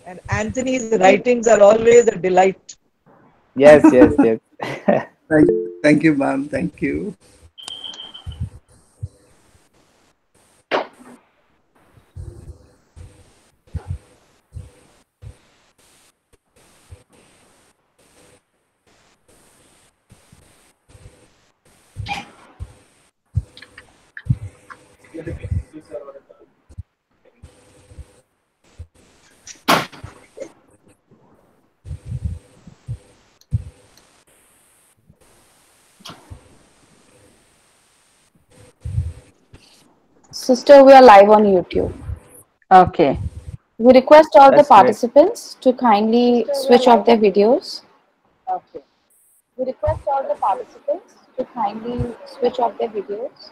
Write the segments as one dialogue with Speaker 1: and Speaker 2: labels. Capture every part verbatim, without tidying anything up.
Speaker 1: And Anthony's writings are always a delight.
Speaker 2: Yes, yes, yes.
Speaker 3: Thank, thank you, ma'am. Thank you.
Speaker 4: Sister, we are live on YouTube.
Speaker 5: Okay.
Speaker 4: We request all the
Speaker 2: That's great.
Speaker 4: participants to kindly switch off their videos. Okay. We request all the participants to kindly switch off their videos.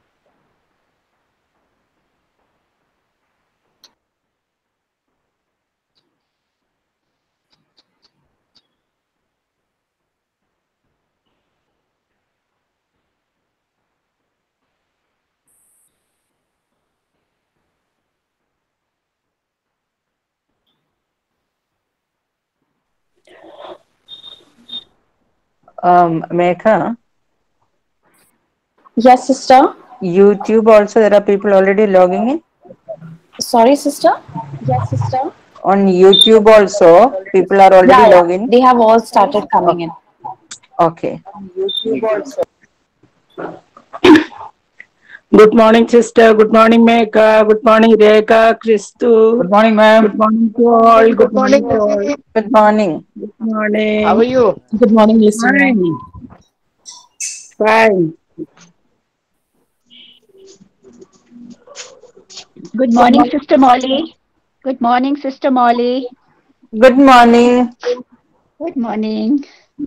Speaker 5: Um, Megha,
Speaker 4: Yes, sister.
Speaker 5: YouTube also there are people already logging in.
Speaker 4: Sorry, sister. Yes, sister.
Speaker 5: On YouTube also people are already
Speaker 4: Yeah, yeah.
Speaker 5: logging.
Speaker 4: They have all started coming in.
Speaker 5: Okay.
Speaker 1: On YouTube also.
Speaker 6: Good morning, sister. Good morning, Meka. Good morning, Rekha, Christu.
Speaker 2: Good morning, ma'am.
Speaker 6: Good morning to all. Good morning to all.
Speaker 5: Good morning.
Speaker 6: Good morning.
Speaker 2: How are you?
Speaker 6: Good morning, Fine. Fine.
Speaker 7: Good morning, Sister Molly. Good morning, Sister Molly.
Speaker 5: Good morning.
Speaker 7: Good morning.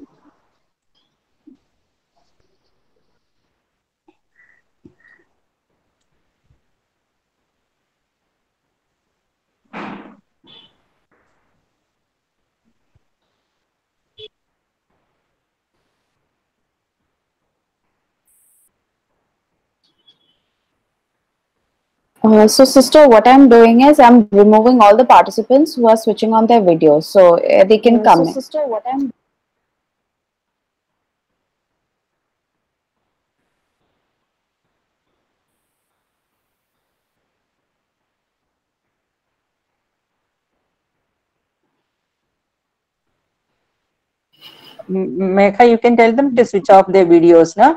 Speaker 4: Uh, so, sister, what I'm doing is I'm removing all the participants who are switching on their videos, so uh, they can
Speaker 7: Uh,
Speaker 4: come
Speaker 7: so,
Speaker 4: in.
Speaker 7: sister, what I'm
Speaker 5: M- Megha, you can tell them to switch off their videos, no?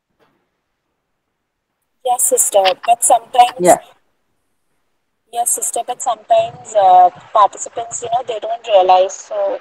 Speaker 8: Yes, sister. But sometimes,
Speaker 5: Yeah.
Speaker 8: yes, sister. But sometimes uh, participants, you know, they don't realize. So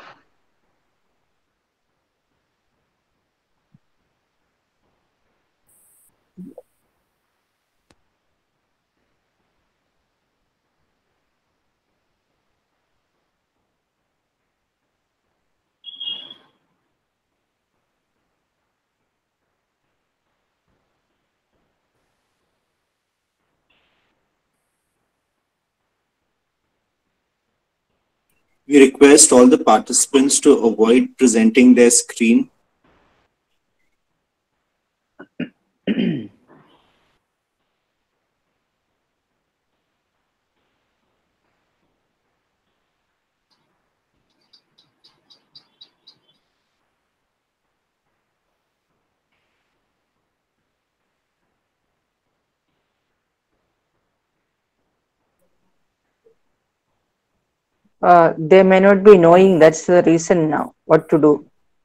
Speaker 9: We request all the participants to avoid presenting their screen.
Speaker 5: Uh, they may not be knowing, that's the reason now, what to do.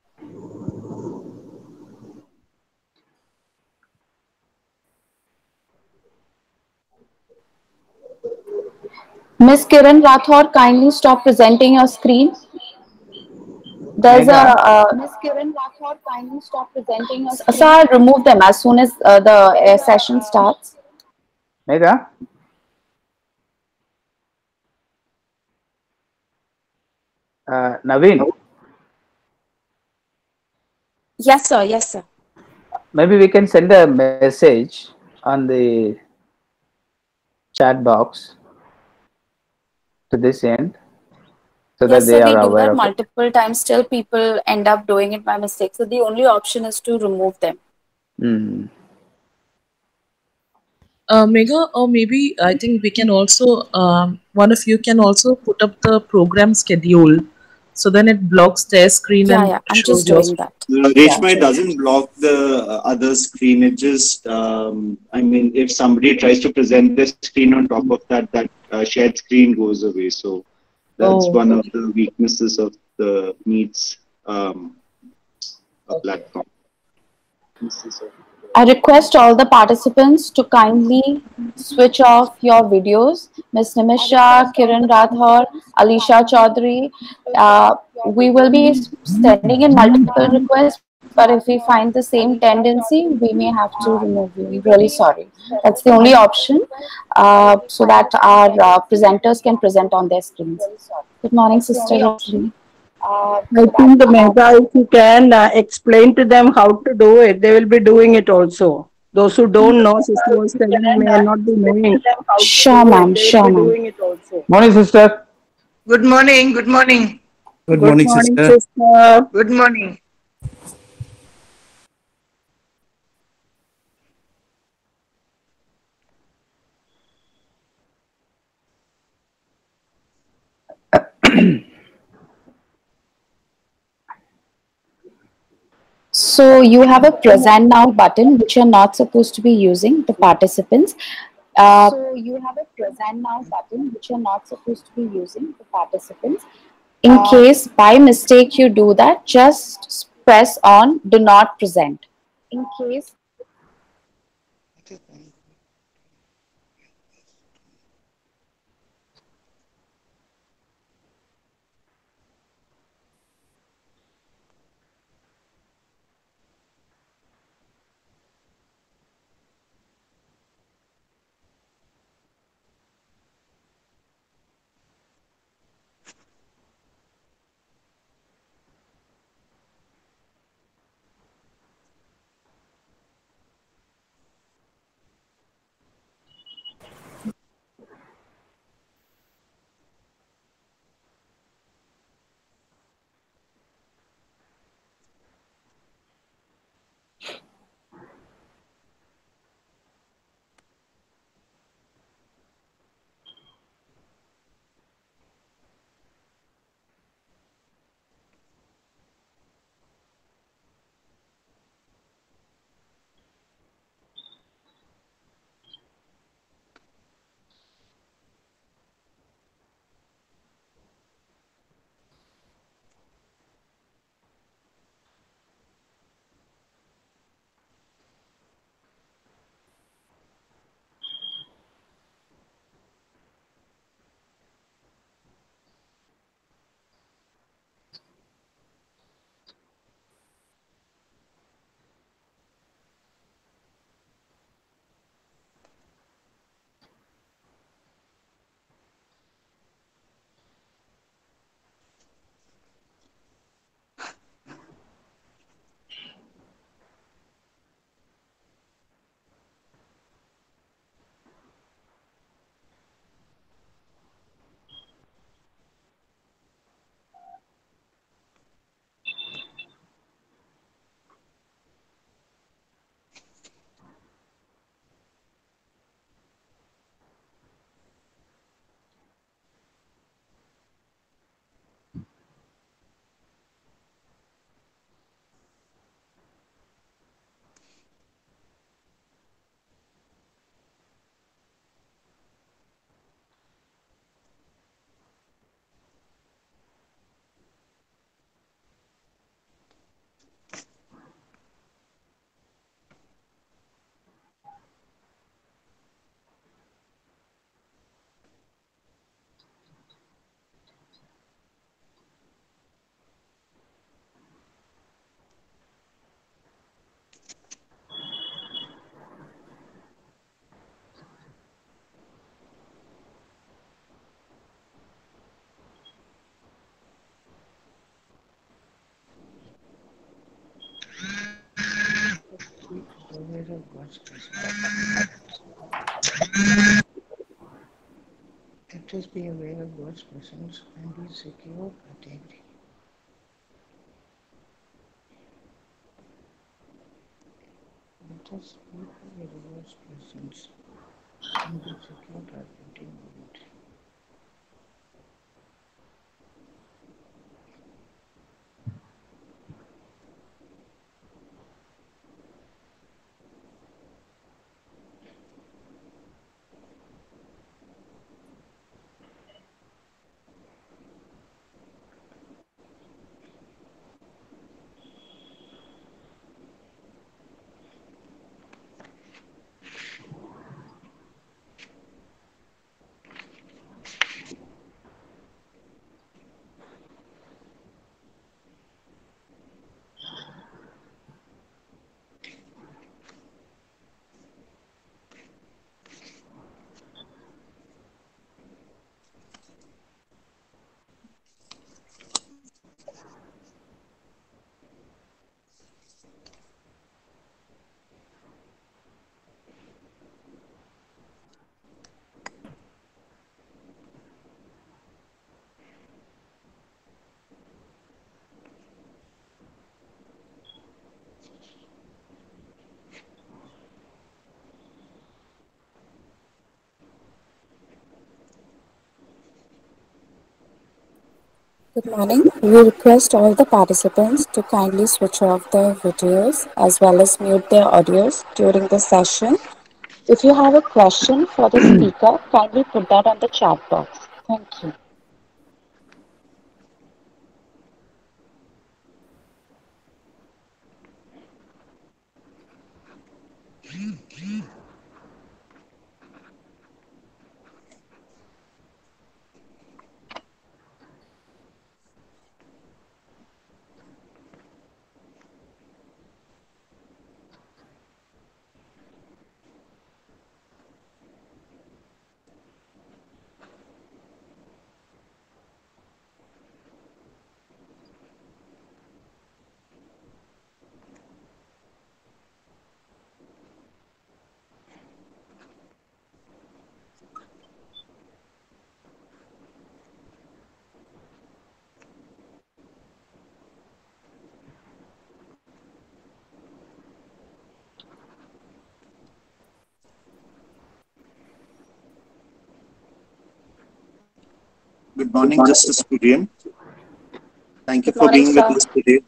Speaker 4: Miss Kiran Rathore, kindly stop presenting your screen. There's
Speaker 2: Megha.
Speaker 4: a uh, Miss Kiran Rathore, kindly stop presenting your screen. Sir, I'll remove them as soon as uh, the uh, session starts.
Speaker 2: Megha? Uh, Naveen,
Speaker 8: yes, sir. Yes, sir.
Speaker 2: maybe we can send a message on the chat box to this end so that
Speaker 4: Yes,
Speaker 2: they
Speaker 4: sir. We
Speaker 2: are
Speaker 4: do
Speaker 2: aware
Speaker 4: that
Speaker 2: of it.
Speaker 4: multiple times. Still, people end up doing it by mistake. So the only option is to remove them.
Speaker 2: Mm.
Speaker 10: Uh, Mega, or maybe I think we can also, um, one of you can also put up the program schedule. So then it blocks their screen
Speaker 4: Yeah,
Speaker 10: and
Speaker 4: yeah, I'm
Speaker 10: shows
Speaker 4: just
Speaker 10: your
Speaker 4: doing
Speaker 10: screen.
Speaker 4: that.
Speaker 9: Uh,
Speaker 10: Yeah.
Speaker 9: Reshma, it doesn't block the uh, other screen. It just, um, I mean, if somebody tries to present their screen on top of that, that uh, shared screen goes away. So that's
Speaker 10: Oh,
Speaker 9: one of
Speaker 10: okay.
Speaker 9: the weaknesses of the Meets um, a
Speaker 10: Okay.
Speaker 9: platform. Weaknesses of
Speaker 4: I request all the participants to kindly switch off your videos. Miss Nimisha, Kiran Rathor, Alisha Chaudhary. Uh, we will be sending in multiple requests, but if we find the same tendency, we may have to remove you. I'm really sorry. That's the only option, uh, so that our uh, presenters can present on their screens. Good morning, Sister Rashmi.
Speaker 6: I think the Mega, if you can uh, explain to them how to do it, they will be doing it also. Those who don't know, sister was telling may not be knowing how to
Speaker 4: Sure,
Speaker 6: do
Speaker 4: ma'am.
Speaker 6: it. They will
Speaker 4: Sure,
Speaker 6: be
Speaker 4: ma'am.
Speaker 6: doing it also.
Speaker 2: Morning, sister.
Speaker 1: Good morning. Good morning.
Speaker 3: Good
Speaker 6: Good
Speaker 3: morning,
Speaker 6: morning,
Speaker 3: sister.
Speaker 6: sister.
Speaker 1: Good morning.
Speaker 4: So you have a present now button which you're not supposed to be using, the participants. Uh, so you have a present now button which you're not supposed to be using, the participants. In case by mistake you do that, just press on do not present. In case
Speaker 1: Aware of God's presence. Let us be aware of God's presence and be secure at every. Let us be aware of God's presence and be secure at any moment.
Speaker 8: Good morning. We request all the participants to kindly switch off their videos as well as mute their audios during the session. If you have a question for the speaker, kindly put that on the chat box. Thank you.
Speaker 9: Good morning, Justice Kurian. Thank you
Speaker 8: Good
Speaker 9: for
Speaker 8: morning,
Speaker 9: being with
Speaker 8: sir.
Speaker 9: us today.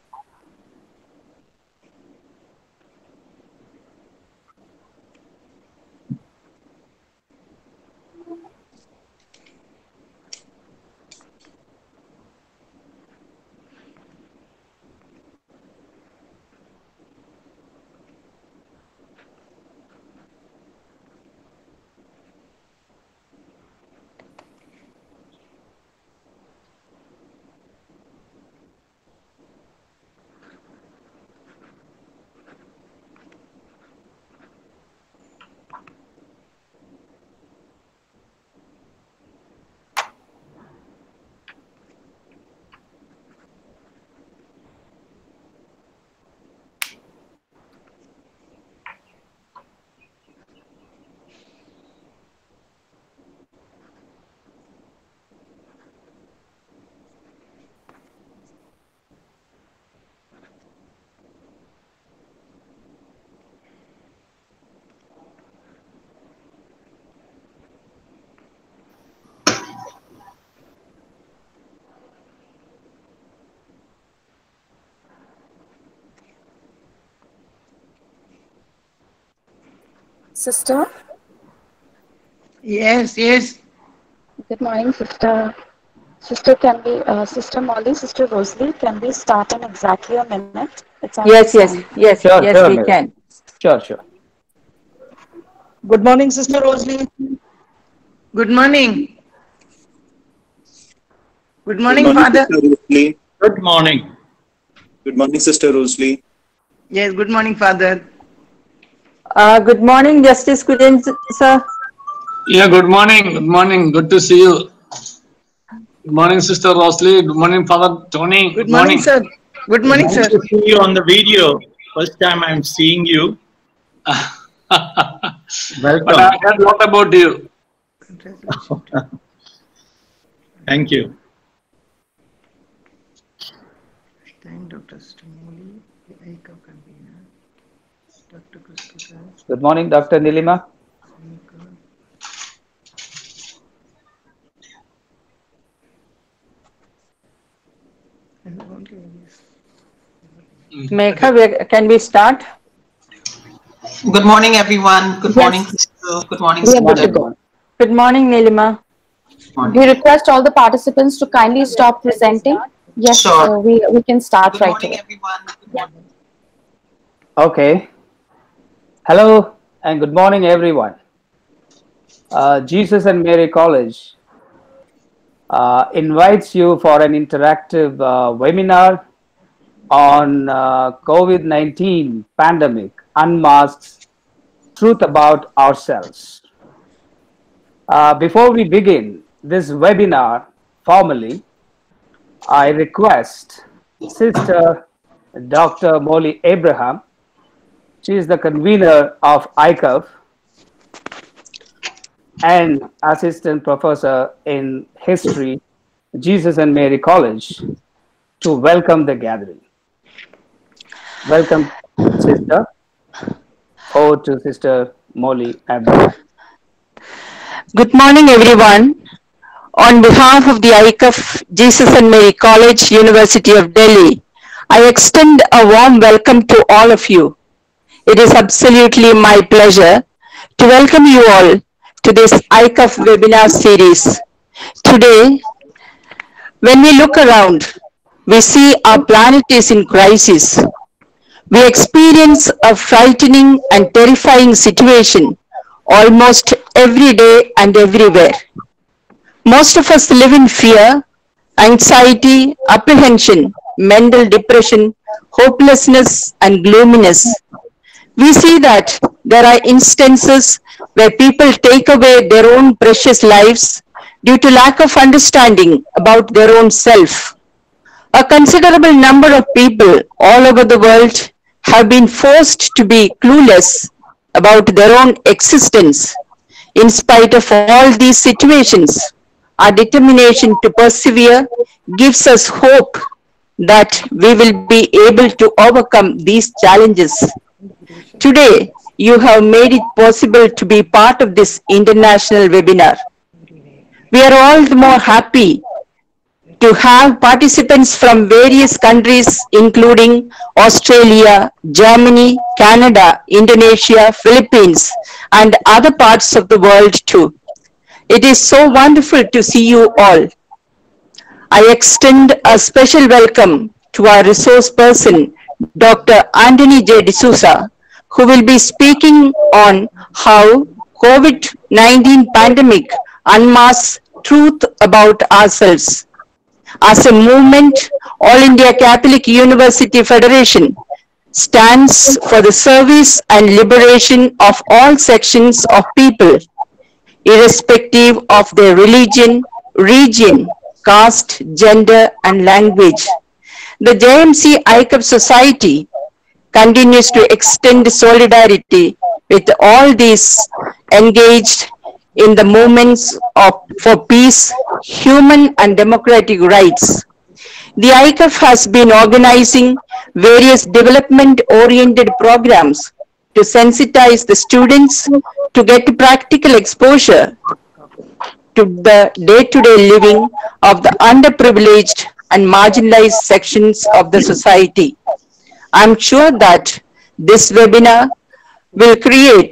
Speaker 8: Sister?
Speaker 6: Yes, yes.
Speaker 8: Good morning, sister. Sister, can we, uh, Sister Molly, Sister Rosalie, can we start in exactly a minute? It's already
Speaker 5: Yes, yes,
Speaker 8: seven.
Speaker 5: yes,
Speaker 2: Sure,
Speaker 5: yes,
Speaker 2: sure,
Speaker 5: we
Speaker 2: Mira.
Speaker 5: can.
Speaker 2: Sure, sure.
Speaker 6: Good morning, Sister Rosalie. Good morning. Good
Speaker 9: Good
Speaker 6: morning,
Speaker 9: morning,
Speaker 6: Father.
Speaker 9: Sister Rosalie.
Speaker 11: Good morning.
Speaker 9: Good morning, Sister Rosalie.
Speaker 6: Yes, good morning, Father.
Speaker 5: Uh, good morning, Justice Kurian, sir.
Speaker 11: Yeah, good morning. Good morning. Good to see you. Good morning, Sister Rosalie. Good morning, Father Tony.
Speaker 6: Good
Speaker 11: Good
Speaker 6: morning,
Speaker 11: morning.
Speaker 6: sir. Good morning,
Speaker 11: Nice
Speaker 6: sir.
Speaker 11: to see you on the video. First time I'm seeing you. But I
Speaker 1: Welcome.
Speaker 11: heard a lot about you.
Speaker 1: Congratulations to you.
Speaker 11: Thank you.
Speaker 1: Thank Doctor Stimoli, the A I C U F convener, Doctor Christopher,
Speaker 2: Good morning, Doctor Nilima.
Speaker 1: Ashankur,
Speaker 5: Megha, we- can we start?
Speaker 12: Good morning, everyone. Good morning,
Speaker 4: Yes,
Speaker 12: Crystal. Good morning,
Speaker 4: we are good to
Speaker 12: Sister.
Speaker 4: go.
Speaker 5: Good morning, Nilima.
Speaker 4: We request all the participants to kindly stop presenting. Yes,
Speaker 12: Sure.
Speaker 4: uh, we, we can start
Speaker 12: Good
Speaker 4: right
Speaker 12: morning,
Speaker 4: away.
Speaker 12: everyone. Good morning.
Speaker 2: Okay. Hello and good morning, everyone. Uh, Jesus and Mary College uh, invites you for an interactive uh, webinar on uh, COVID nineteen pandemic, Unmasks, Truth About Ourselves. Uh, before we begin this webinar formally, I request Sister Doctor Molly Abraham. She is the convener of I C U F and assistant professor in history, Jesus and Mary College, to welcome the gathering. Welcome, Sister. Over to Sister Molly Abraham.
Speaker 5: Good morning, everyone. On behalf of the I C U F, Jesus and Mary College, University of Delhi, I extend a warm welcome to all of you. It is absolutely my pleasure to welcome you all to this I C U F webinar series. Today, when we look around, we see our planet is in crisis. We experience a frightening and terrifying situation almost every day and everywhere. Most of us live in fear, anxiety, apprehension, mental depression, hopelessness, and gloominess. We see that there are instances where people take away their own precious lives due to lack of understanding about their own self. A considerable number of people all over the world have been forced to be clueless about their own existence. In spite of all these situations, our determination to persevere gives us hope that we will be able to overcome these challenges. Today, you have made it possible to be part of this international webinar. We are all the more happy to have participants from various countries including Australia, Germany, Canada, Indonesia, Philippines, and other parts of the world too. It is so wonderful to see you all. I extend a special welcome to our resource person, Doctor Anthony J. D'Souza, who will be speaking on how COVID nineteen pandemic unmasks truth about ourselves. As a movement, All India Catholic University Federation stands for the service and liberation of all sections of people, irrespective of their religion, region, caste, gender, and language. The J M C I C U F Society continues to extend solidarity with all these engaged in the movements of, for peace, human and democratic rights. The I C U F has been organizing various development-oriented programs to sensitize the students to get practical exposure to the day-to-day living of the underprivileged and marginalized sections of the society. I'm sure that this webinar will create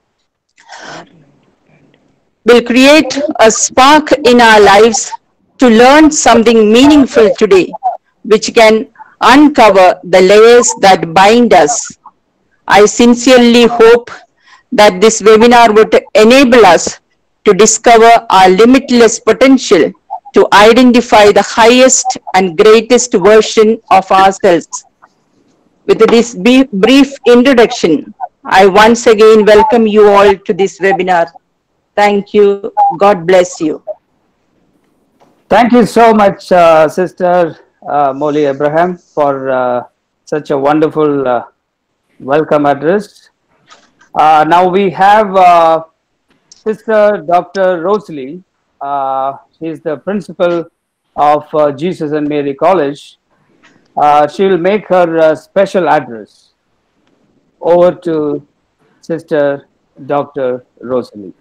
Speaker 5: will create a spark in our lives to learn something meaningful today, which can uncover the layers that bind us. I sincerely hope that this webinar would enable us to discover our limitless potential to identify the highest and greatest version of ourselves. With this brief introduction, I once again welcome you all to this webinar. Thank you. God bless you.
Speaker 2: Thank you so much, uh, Sister uh, Molly Abraham, for uh, such a wonderful uh, welcome address. Uh, now we have uh, Sister Doctor Rosalie. Uh, she is the principal of uh, Jesus and Mary College. Uh, she will make her uh, special address. Over to Sister Doctor Rosalie.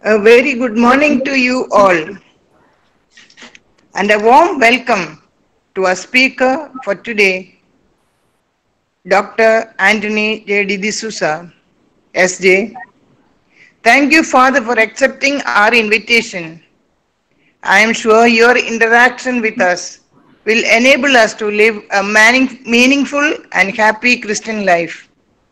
Speaker 13: A very good morning to you all, and a warm welcome to our speaker for today, Doctor Anthony J D D'Souza, S J. Thank you, Father, for accepting our invitation. I am sure your interaction with us will enable us to live a meaningful and happy Christian life.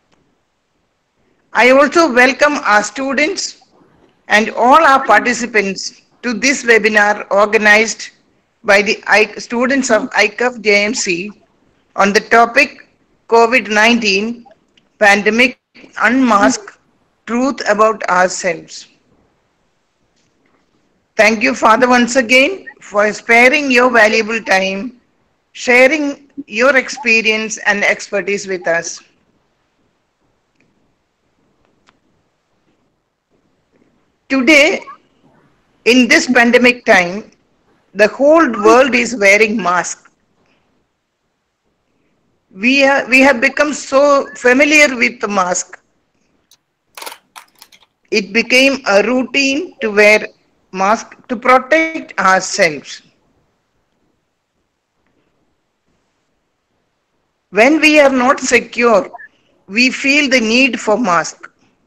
Speaker 13: I also welcome our students and all our participants to this webinar organized by the students of I C U F J M C on the topic COVID nineteen Pandemic Unmasked Truth About Ourselves. Thank you, Father, once again for sparing your valuable time, sharing your experience and expertise with us. Today, in this pandemic time, the whole world is wearing masks. We, are, we have become so familiar with the mask. It became a routine to wear mask to protect ourselves. When we are not secure, we feel the need for mask.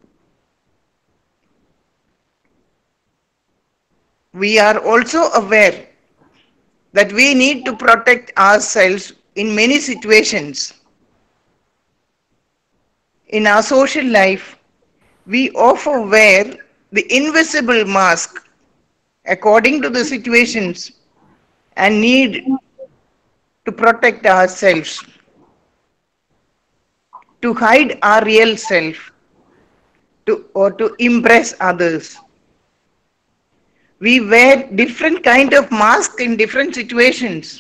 Speaker 13: We are also aware that we need to protect ourselves in many situations. In our social life, we often wear the invisible mask according to the situations and need to protect ourselves, to hide our real self, to, or to impress others. We wear different kind of masks in different situations.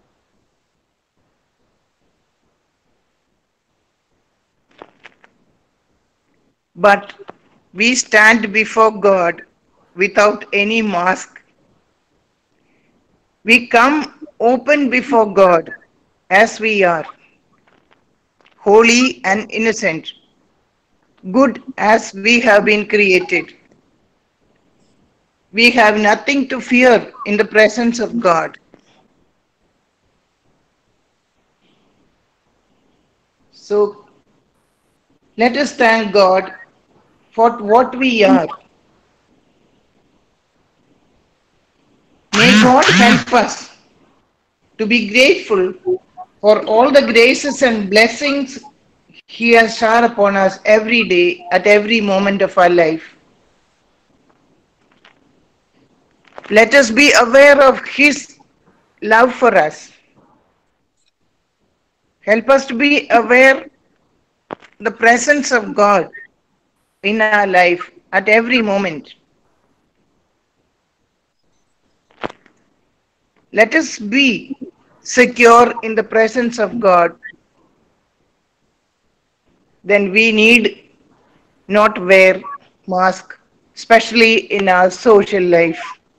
Speaker 13: But we stand before God without any mask. We come open before God as we are, holy and innocent, good as we have been created. We have nothing to fear in the presence of God. So let us thank God for what we are. May God help us to be grateful for all the graces and blessings He has showered upon us every day at every moment of our life. Let us be aware of His love for us. Help us to be aware of the presence of God in our life at every moment. Let us be secure in the presence of God. Then we need not wear mask, especially in our social life.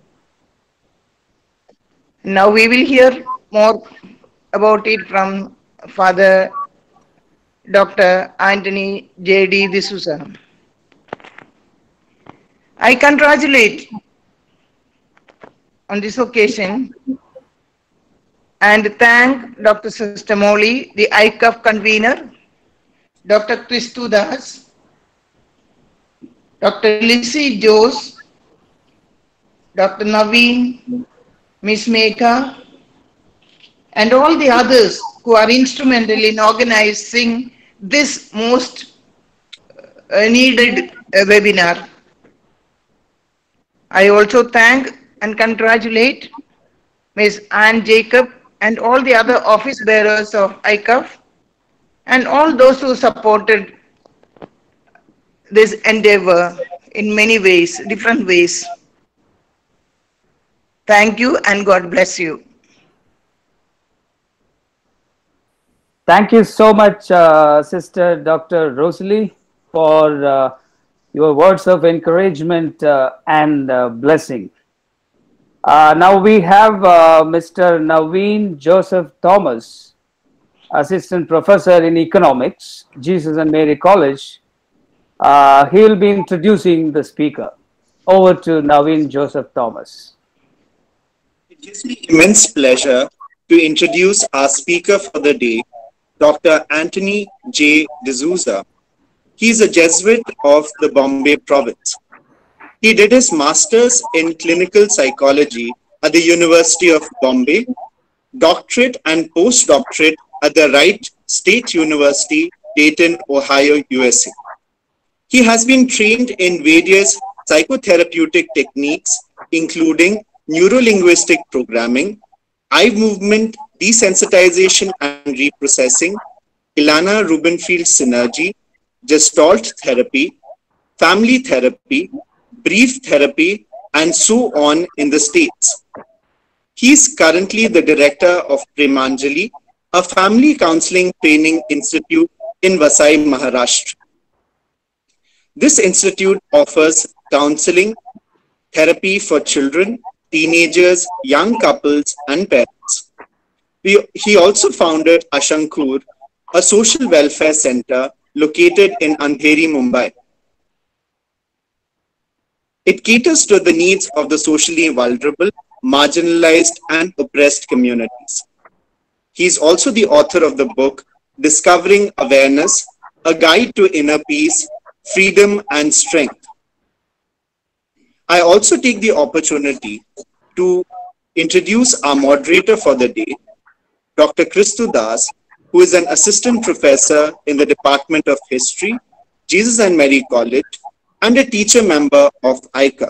Speaker 13: Now we will hear more about it from Father Doctor Anthony J D D'Souza. I congratulate on this occasion and thank Doctor Sister Molly, the I C U F convener, Doctor Christu Das, Doctor Lissy Jose, Doctor Naveen, Miss Megha, and all the others who are instrumental in organizing this most uh, needed uh, webinar. I also thank and congratulate Miz Anne Jacob and all the other office bearers of I C U F and all those who supported this endeavor in many ways, different ways. Thank you and God bless you.
Speaker 2: Thank you so much, uh, Sister Doctor Rosalie, for uh, your words of encouragement uh, and uh, blessing. Uh, now we have uh, Mister Naveen Joseph Thomas, Assistant Professor in Economics, Jesus and Mary College. Uh, he will be introducing the speaker. Over to Naveen Joseph Thomas.
Speaker 9: It gives me immense pleasure to introduce our speaker for the day, Doctor Anthony J. D'Souza. He is a Jesuit of the Bombay province. He did his master's in clinical psychology at the University of Bombay, doctorate and post-doctorate at the Wright State University, Dayton, Ohio, U S A. He has been trained in various psychotherapeutic techniques, including neuro-linguistic programming, eye movement desensitization and reprocessing, Ilana Rubenfeld Synergy, Gestalt Therapy, family therapy, brief therapy, and so on in the States. He is currently the Director of Premanjali, a family counseling training institute in Vasai, Maharashtra. This institute offers counseling, therapy for children, teenagers, young couples, and parents. We, he also founded Ashankur, a social welfare center located in Andheri, Mumbai. It caters to the needs of the socially vulnerable, marginalized, and oppressed communities. He is also the author of the book, Discovering Awareness, A Guide to Inner Peace, Freedom, and Strength. I also take the opportunity to introduce our moderator for the day, Doctor Christu Das, who is an assistant professor in the Department of History, Jesus and Mary College, and a teacher member of I C U F.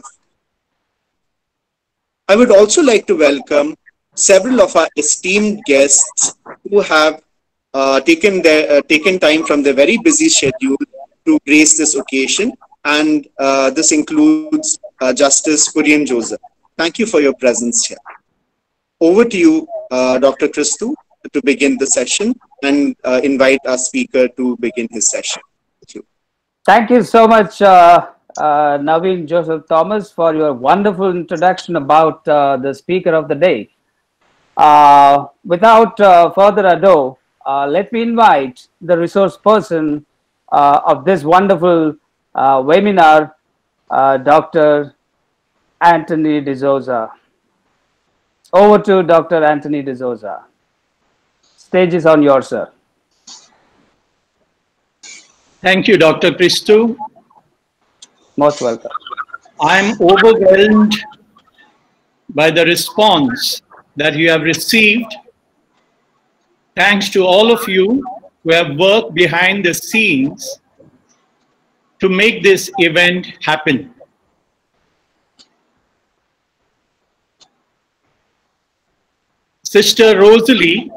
Speaker 9: I would also like to welcome several of our esteemed guests who have uh, taken, their, uh, taken time from their very busy schedule to grace this occasion, and uh, this includes uh, Justice Kurian Joseph. Thank you for your presence here. Over to you, uh, Doctor Christu, to begin the session and uh, invite our speaker to begin his session. Thank you.
Speaker 2: Thank you so much, uh, uh, Naveen Joseph Thomas, for your wonderful introduction about uh, the speaker of the day. Uh, without uh, further ado, uh, let me invite the resource person uh, of this wonderful uh, webinar, uh, Doctor Anthony D'Souza. Over to Doctor Anthony D'Souza. Stage is on yours, sir.
Speaker 14: Thank you, Doctor Christu.
Speaker 2: Most welcome.
Speaker 14: I'm overwhelmed by the response that you have received. Thanks to all of you who have worked behind the scenes to make this event happen. Sister Rosalie,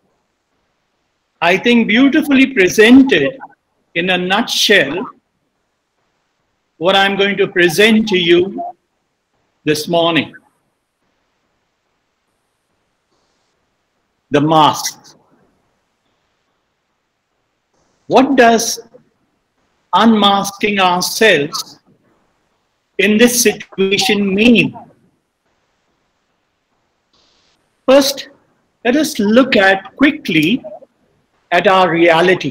Speaker 14: I think, beautifully presented in a nutshell what I'm going to present to you this morning. The masks. What does unmasking ourselves in this situation mean? First, let us look at quickly at our reality.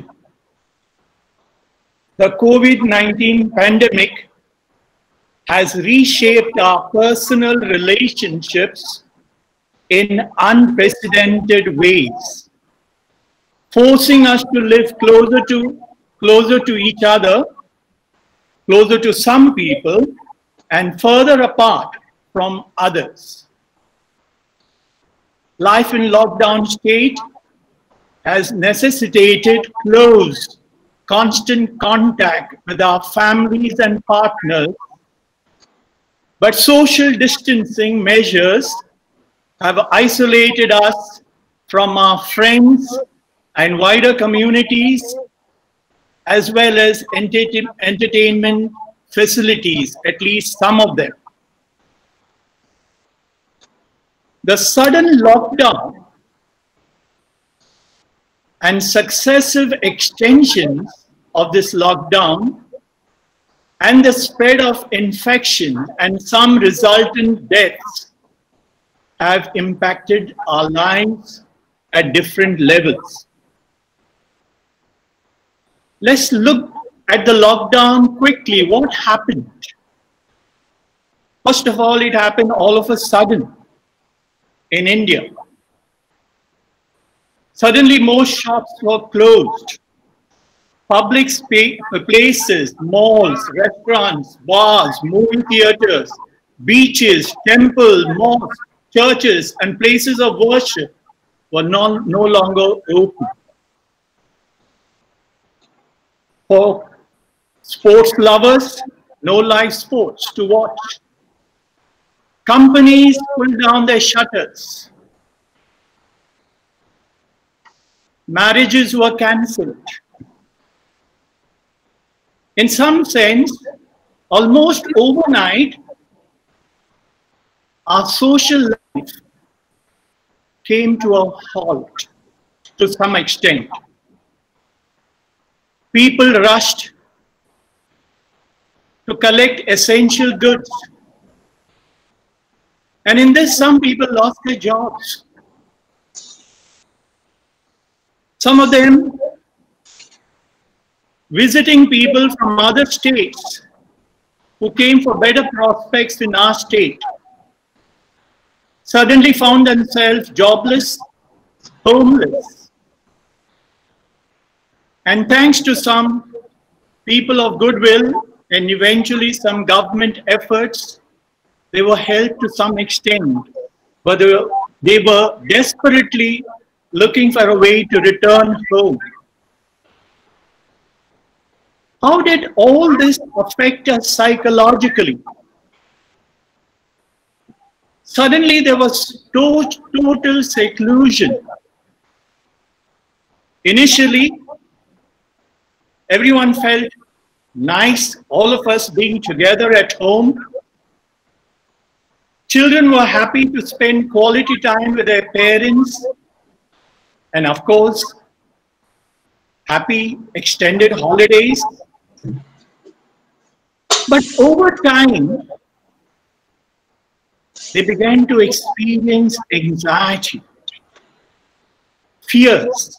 Speaker 14: The COVID nineteen pandemic has reshaped our personal relationships in unprecedented ways, forcing us to live closer to, closer to each other, closer to some people, and further apart from others. Life in lockdown state has necessitated close, constant contact with our families and partners, but social distancing measures have isolated us from our friends and wider communities, as well as entertainment facilities, at least some of them. The sudden lockdown and successive extensions of this lockdown and the spread of infection and some resultant deaths have impacted our lives at different levels. Let's look at the lockdown quickly. What happened? First of all, it happened all of a sudden in India. Suddenly, most shops were closed. Public places, malls, restaurants, bars, movie theaters, beaches, temples, mosques, churches, and places of worship were no, no longer open. For sports lovers, no live sports to watch. Companies pulled down their shutters. Marriages were cancelled. In some sense, almost overnight, our social life came to a halt to some extent. People rushed to collect essential goods. And in this, some people lost their jobs. Some of them visiting people from other states who came for better prospects in our state suddenly found themselves jobless, homeless. And thanks to some people of goodwill and eventually some government efforts, they were helped to some extent, but they were, they were desperately looking for a way to return home. How did all this affect us psychologically? Suddenly there was to total seclusion. Initially, everyone felt nice, all of us being together at home. Children were happy to spend quality time with their parents. And of course, happy extended holidays. But over time, they began to experience anxiety, fears.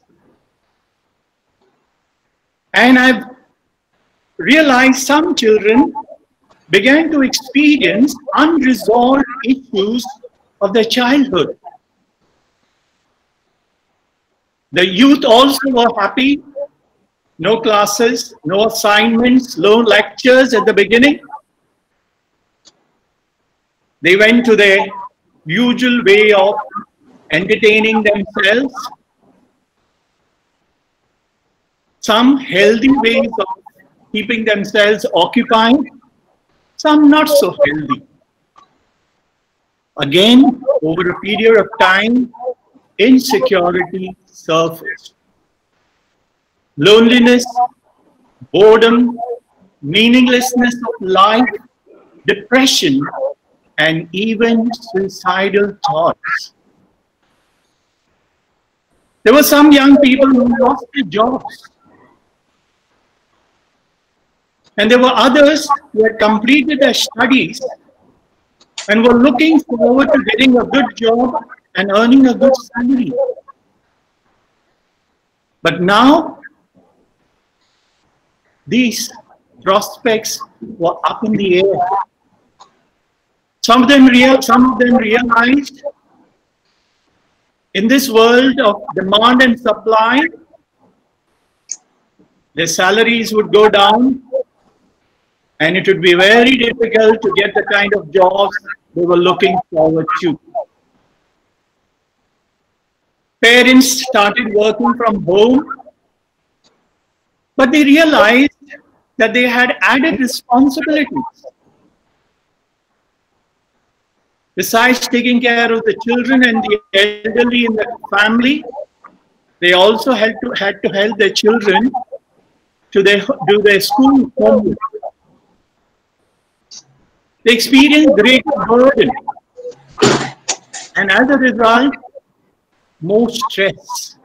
Speaker 14: And I've realized some children began to experience unresolved issues of their childhood. The youth also were happy. No classes, no assignments, no lectures at the beginning. They went to their usual way of entertaining themselves. Some healthy ways of keeping themselves occupied, some not so healthy. Again, over a period of time, insecurity surfaced. Loneliness, boredom, meaninglessness of life, depression, and even suicidal thoughts. There were some young people who lost their jobs. And there were others who had completed their studies and were looking forward to getting a good job and earning a good salary. But now, these prospects were up in the air. Some of them, real, some of them realized in this world of demand and supply, their salaries would go down and it would be very difficult to get the kind of jobs they were looking forward to. Parents started working from home, but they realized that they had added responsibilities. Besides taking care of the children and the elderly in the family, they also had to, had to help their children to their, do their school homework. They experienced greater burden, and as a result, more stress.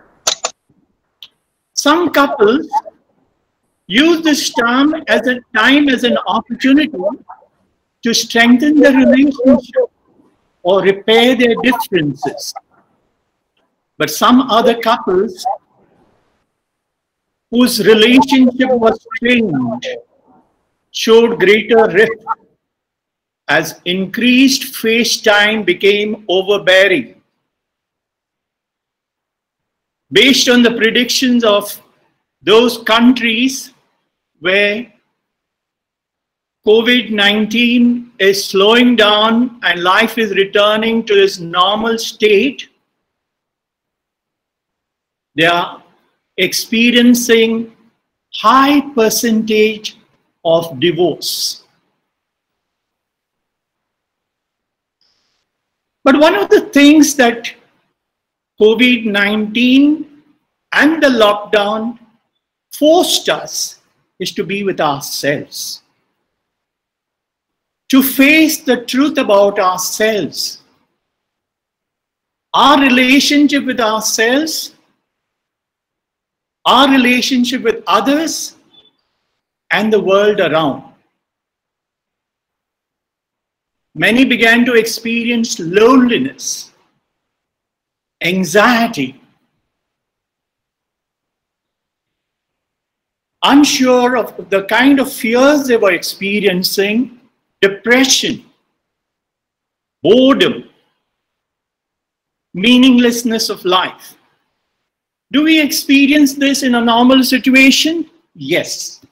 Speaker 14: Some couples use this time as a time as an opportunity to strengthen the relationship or repair their differences. But some other couples whose relationship was strained showed greater rift as increased face time became overbearing. Based on the predictions of those countries where COVID nineteen is slowing down and life is returning to its normal state, they are experiencing high percentage of divorce. But one of the things that COVID nineteen and the lockdown forced us is to be with ourselves, to face the truth about ourselves, our relationship with ourselves, our relationship with others, and the world around. Many began to experience loneliness, anxiety, unsure of the kind of fears they were experiencing, depression, boredom, meaninglessness of life. Do we experience this in a normal situation? Yes.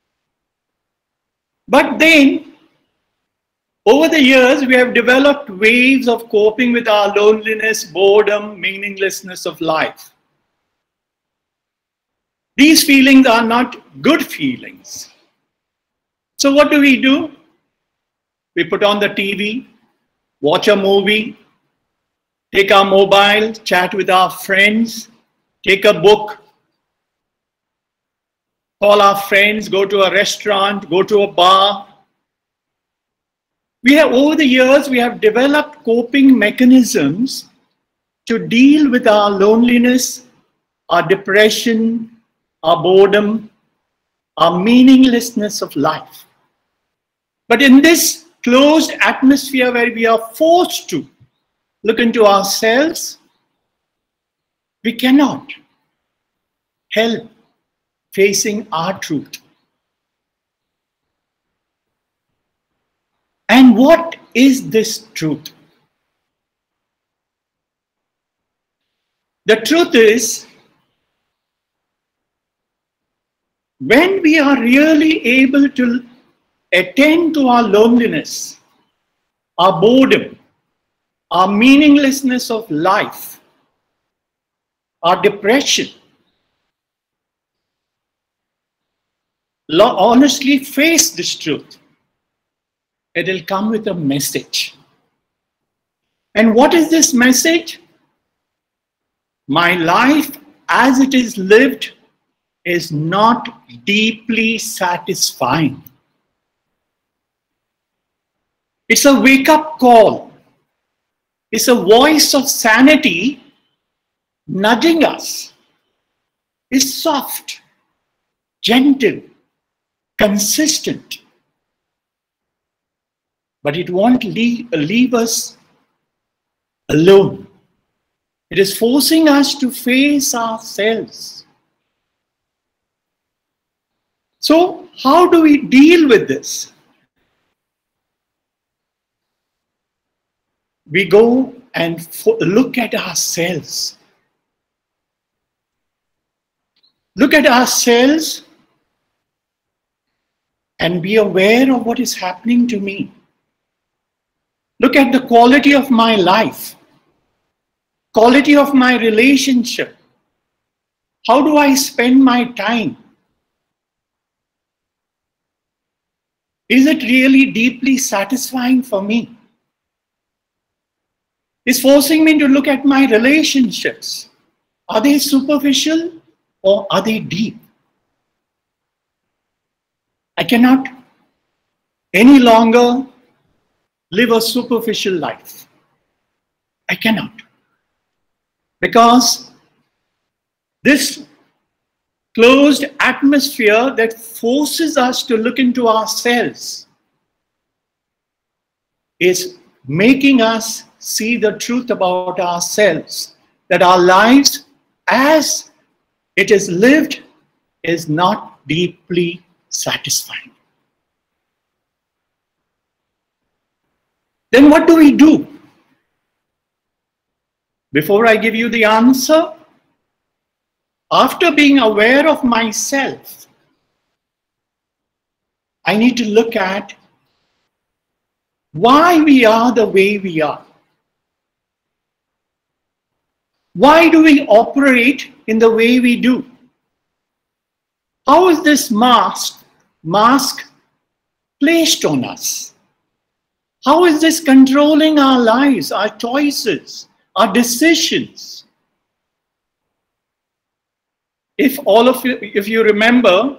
Speaker 14: But then, over the years, we have developed ways of coping with our loneliness, boredom, meaninglessness of life. These feelings are not good feelings. So what do we do? We put on the T V, watch a movie, take our mobile, chat with our friends, take a book, call our friends, go to a restaurant, go to a bar. We have, over the years, we have developed coping mechanisms to deal with our loneliness, our depression, our boredom, our meaninglessness of life. But in this closed atmosphere where we are forced to look into ourselves, we cannot help facing our truth. And what is this truth? The truth is, when we are really able to attend to our loneliness, our boredom, our meaninglessness of life, our depression, honestly face this truth, it will come with a message. And what is this message? My life as it is lived is not deeply satisfying. It's a wake-up call. It's a voice of sanity nudging us. It's soft, gentle, consistent. But it won't leave, leave us alone. It is forcing us to face ourselves. So, how do we deal with this? We go and look at ourselves. Look at ourselves and be aware of what is happening to me. Look at the quality of my life, quality of my relationship. How do I spend my time? Is it really deeply satisfying for me? It's forcing me to look at my relationships. Are they superficial or are they deep? I cannot any longer live a superficial life. I cannot. Because this closed atmosphere that forces us to look into ourselves is making us see the truth about ourselves, that our lives as it is lived is not deeply satisfying. then what do we do? Before I give you the answer, after being aware of myself, I need to look at why we are the way we are. Why do we operate in the way we do? How is this mask, mask placed on us? How is this controlling our lives, our choices, our decisions? If all of you, if you remember,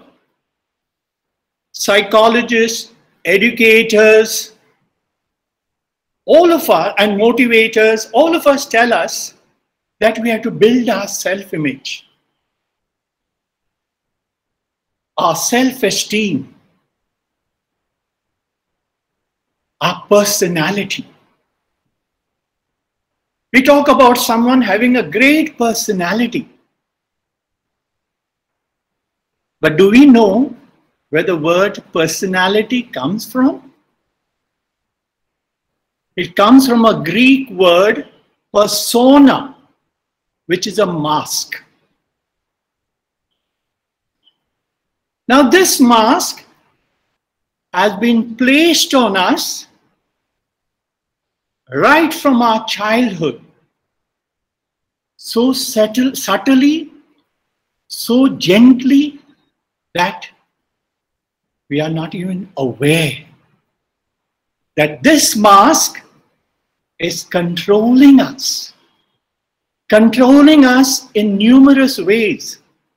Speaker 14: psychologists, educators, all of us, and motivators, all of us tell us that we have to build our self-image, our self-esteem, our personality. We talk about someone having a great personality. But do we know where the word personality comes from? It comes from a Greek word, persona, which is a mask. Now this mask has been placed on us right from our childhood, so subtle, subtly, so gently, that we are not even aware that this mask is controlling us, controlling us in numerous ways.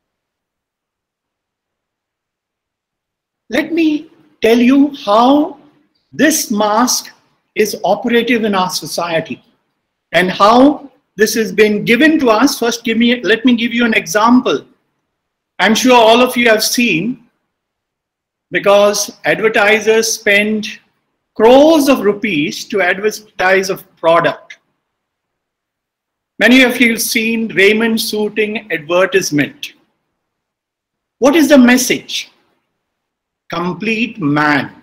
Speaker 14: Let me tell you how this mask is operative in our society and how this has been given to us. First, give me, let me give you an example. I'm sure all of you have seen, because advertisers spend crores of rupees to advertise a product. Many of you have seen Raymond suiting advertisement. What is the message? Complete man.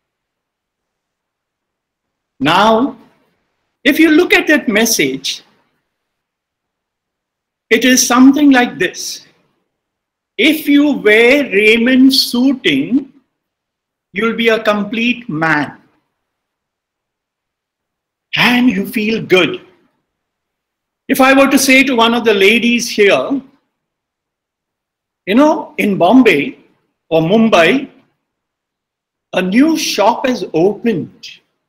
Speaker 14: Now, if you look at that message, it is something like this. If you wear Raymond suiting, you'll be a complete man. And you feel good. If I were to say to one of the ladies here, you know, in Bombay or Mumbai, a new shop has opened.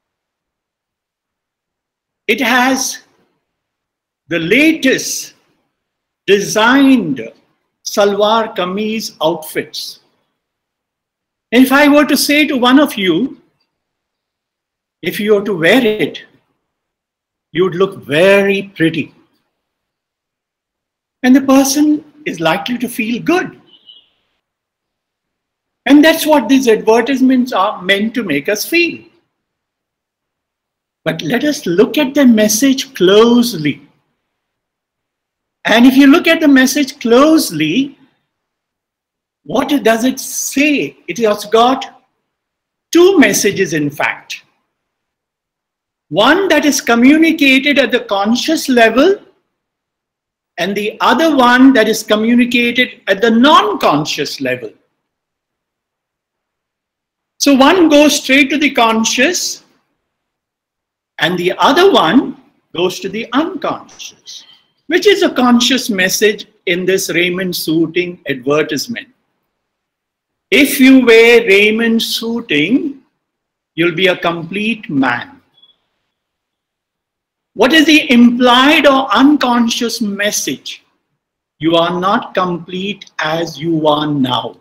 Speaker 14: It has the latest designed salwar kameez outfits. And if I were to say to one of you, if you were to wear it, you would look very pretty. And the person is likely to feel good. And that's what these advertisements are meant to make us feel. But let us look at the message closely. And if you look at the message closely, what does it say? It has got two messages, in fact. One that is communicated at the conscious level, and the other one that is communicated at the non-conscious level. So one goes straight to the conscious, and the other one goes to the unconscious, which is a conscious message in this Raymond suiting advertisement. If you wear Raymond suiting, you'll be a complete man. What is the implied or unconscious message? You are not complete as you are now.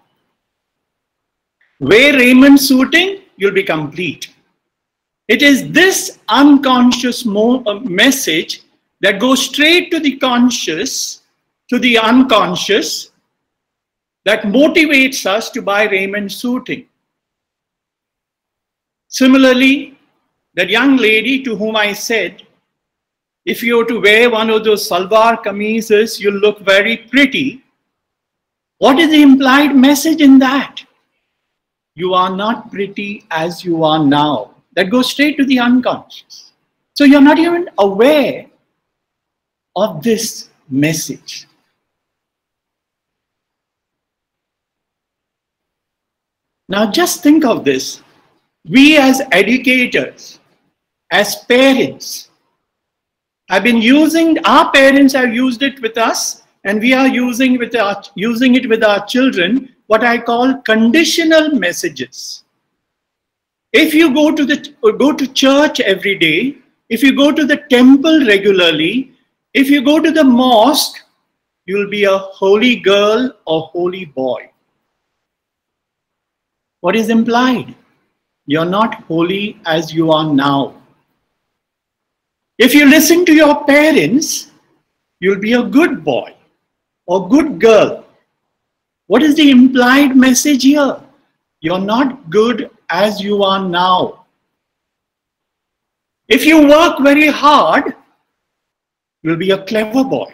Speaker 14: Wear Raymond suiting, you'll be complete. It is this unconscious mo message that goes straight to the conscious, to the unconscious, that motivates us to buy Raymond suiting. Similarly, that young lady to whom I said, if you were to wear one of those salwar kameezes, you'll look very pretty. What is the implied message in that? You are not pretty as you are now. that go straight to the unconscious. So you're not even aware of this message. Now just think of this. We as educators, as parents, have been using, our parents have used it with us, and we are using, with our, using it with our children, what I call conditional messages. If you go to, the, go to church every day, if you go to the temple regularly, if you go to the mosque, you'll be a holy girl or holy boy. What is implied? You're not holy as you are now. If you listen to your parents, you'll be a good boy or good girl. What is the implied message here? You're not good as you are now. If you work very hard, you'll be a clever boy.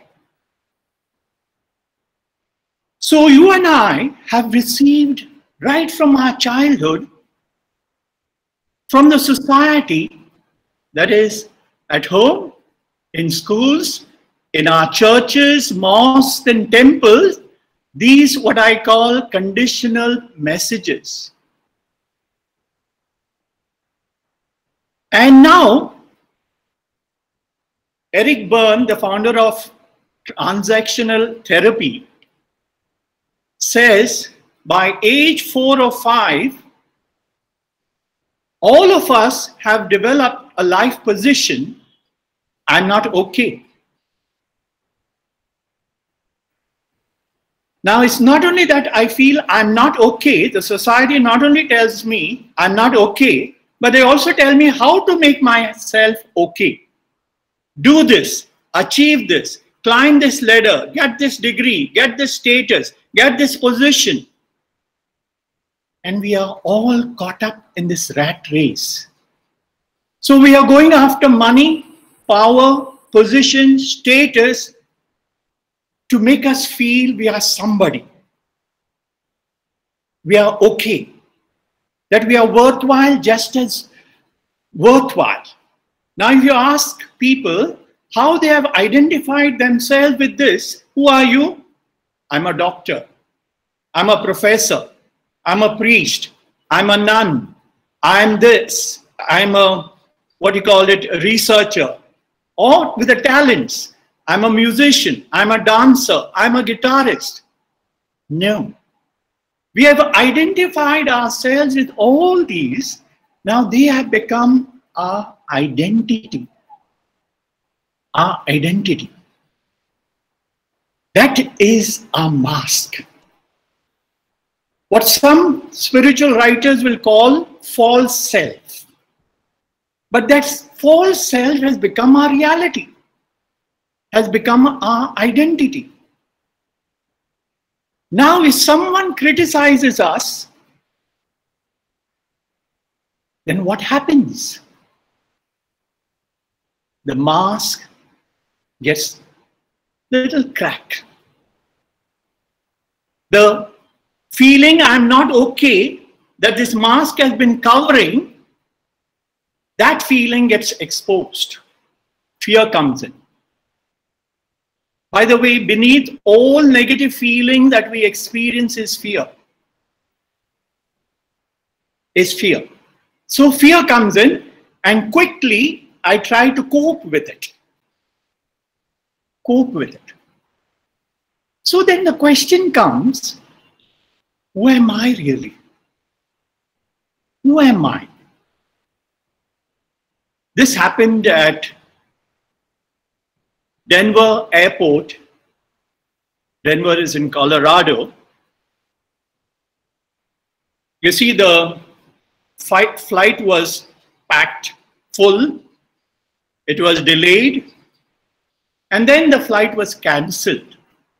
Speaker 14: So you and I have received right from our childhood, from the society, that is at home, in schools, in our churches, mosques and temples, these what I call conditional messages. And now, Eric Berne, the founder of transactional therapy, says by age four or five, all of us have developed a life position, I'm not okay. Now, it's not only that I feel I'm not okay, the society not only tells me I'm not okay, but they also tell me how to make myself okay. Do this, achieve this, climb this ladder, get this degree, get this status, get this position. And we are all caught up in this rat race. So we are going after money, power, position, status to make us feel we are somebody. We are okay. That we are worthwhile just as worthwhile. Now if you ask people how they have identified themselves with this, who are you? I'm a doctor. I'm a professor. I'm a priest. I'm a nun. I'm this. I'm a, what do you call it, a researcher. Or with the talents. I'm a musician. I'm a dancer. I'm a guitarist. No. We have identified ourselves with all these. Now they have become our identity. Our identity. That is our mask. What some spiritual writers will call false self. But that false self has become our reality, has become our identity. Now if someone criticizes us, then what happens? The mask gets a little cracked. The feeling I'm not okay, that this mask has been covering, that feeling gets exposed. Fear comes in. By the way, beneath all negative feeling that we experience is fear. Is fear. So fear comes in and quickly I try to cope with it. Cope with it. So then the question comes, who am I really? Who am I? This happened at Denver airport. Denver is in Colorado. You see, the flight, flight was packed full. It was delayed. And then the flight was cancelled.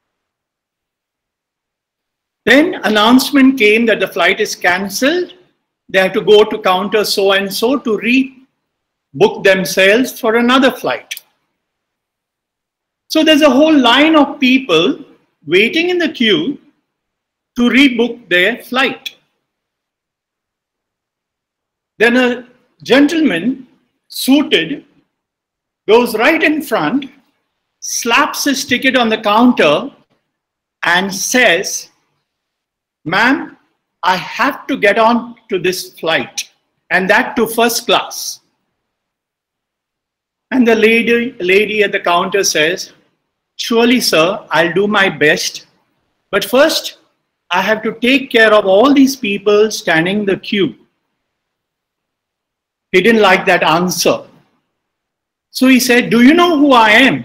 Speaker 14: Then announcement came that the flight is cancelled. They have to go to counter so and so to rebook themselves for another flight. So there's a whole line of people waiting in the queue to rebook their flight. Then a gentleman, suited, goes right in front, slaps his ticket on the counter and says, "Ma'am, I have to get on to this flight, and that to first class." And the lady, lady at the counter says, "Surely, sir, I'll do my best. But first, I have to take care of all these people standing in the queue." He didn't like that answer. So he said, "Do you know who I am?"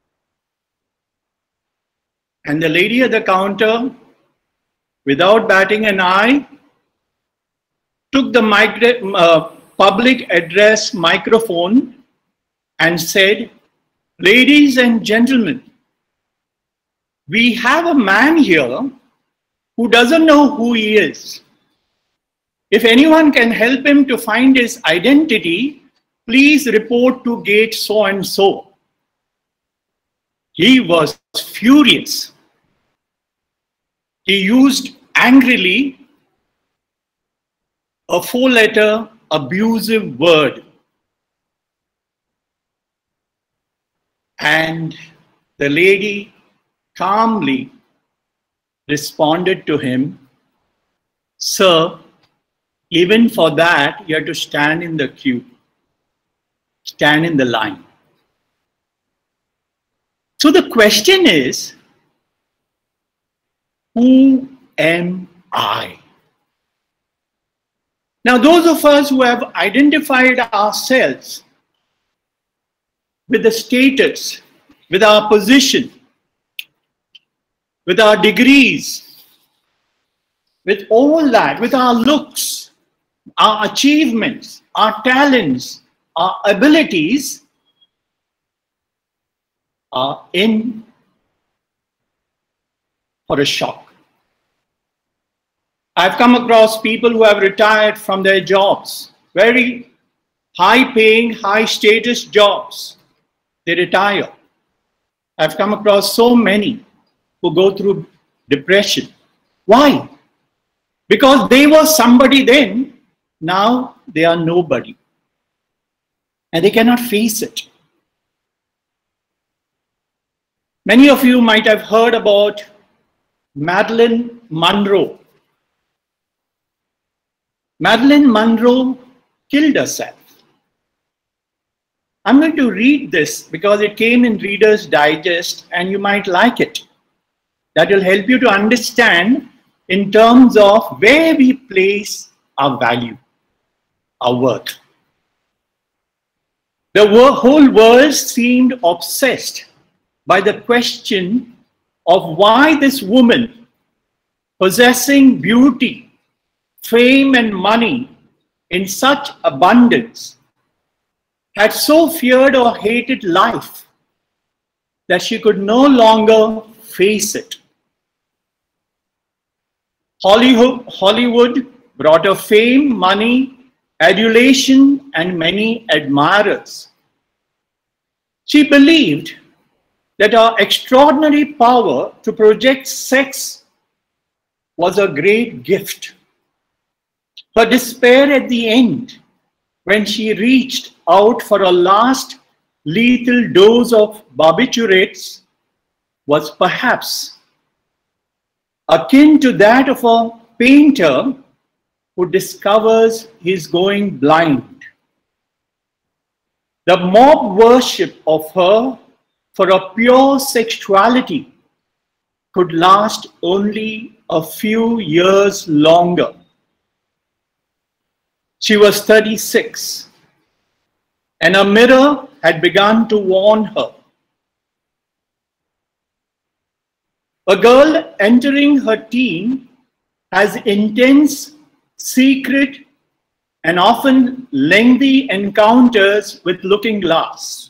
Speaker 14: And the lady at the counter, without batting an eye, took the micro, uh, public address microphone and said, "Ladies and gentlemen, we have a man here who doesn't know who he is. If anyone can help him to find his identity, please report to gate so and so." He was furious. He used angrily a four-letter abusive word. And the lady calmly responded to him, "Sir, even for that, you have to stand in the queue, stand in the line." So the question is, who am I? Now, those of us who have identified ourselves with the status, with our position, with our degrees, with all that, with our looks, our achievements, our talents, our abilities, are in for a shock. I've come across people who have retired from their jobs, very high-paying, high-status jobs. They retire. I've come across so many who go through depression. Why? Because they were somebody then, now they are nobody. And they cannot face it. Many of you might have heard about Marilyn Monroe. Marilyn Monroe killed herself. I'm going to read this because it came in Reader's Digest and you might like it. That will help you to understand in terms of where we place our value, our worth. The whole world seemed obsessed by the question of why this woman, possessing beauty, fame and money in such abundance, had so feared or hated life that she could no longer face it. Hollywood, Hollywood brought her fame, money, adulation, and many admirers. She believed that her extraordinary power to project sex was a great gift. Her despair at the end, when she reached out for a last lethal dose of barbiturates, was perhaps akin to that of a painter who discovers he's going blind. The mob worship of her for a pure sexuality could last only a few years longer. She was thirty-six, and a mirror had begun to warn her. A girl entering her teen has intense, secret, and often lengthy encounters with looking glass.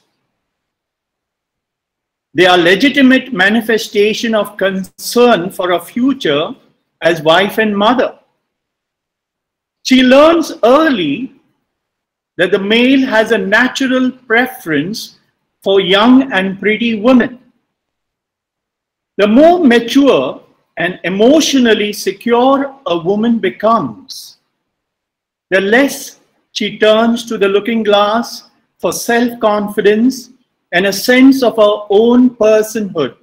Speaker 14: They are legitimate manifestation of concern for her future as wife and mother. She learns early that the male has a natural preference for young and pretty women. The more mature and emotionally secure a woman becomes, the less she turns to the looking glass for self-confidence and a sense of her own personhood.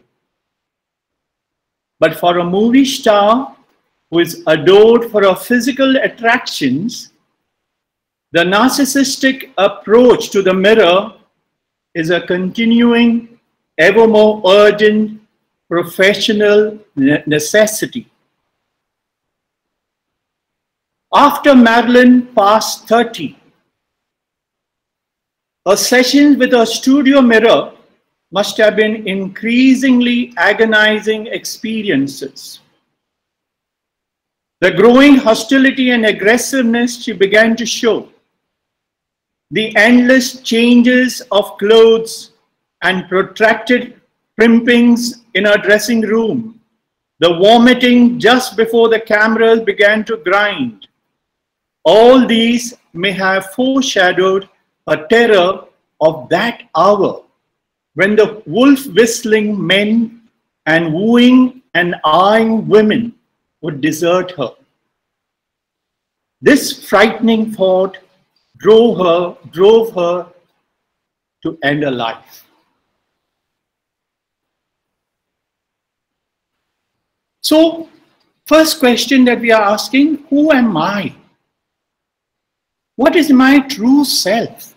Speaker 14: But for a movie star who is adored for her physical attractions, the narcissistic approach to the mirror is a continuing, ever more urgent professional necessity. After Marilyn passed thirty, her sessions with her studio mirror must have been increasingly agonizing experiences. The growing hostility and aggressiveness she began to show, the endless changes of clothes and protracted primpings in her dressing room, the vomiting just before the cameras began to grind, all these may have foreshadowed a terror of that hour when the wolf-whistling men and wooing and eyeing women would desert her. This frightening thought drove her, drove her to end her life. So, first question that we are asking, who am I? What is my true self?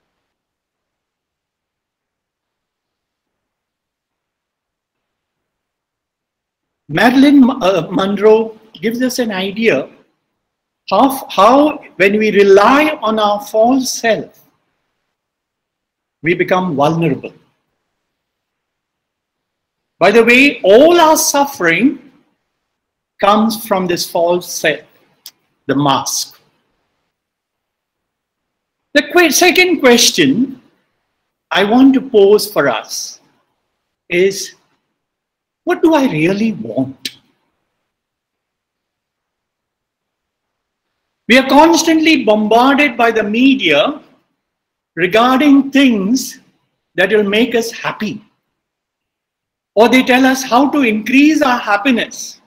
Speaker 14: Marilyn uh, Monroe gives us an idea of how, when we rely on our false self, we become vulnerable. By the way, all our suffering comes from this false self, the mask. The qu- second question I want to pose for us is, what do I really want? We are constantly bombarded by the media regarding things that will make us happy. Or they tell us how to increase our happiness.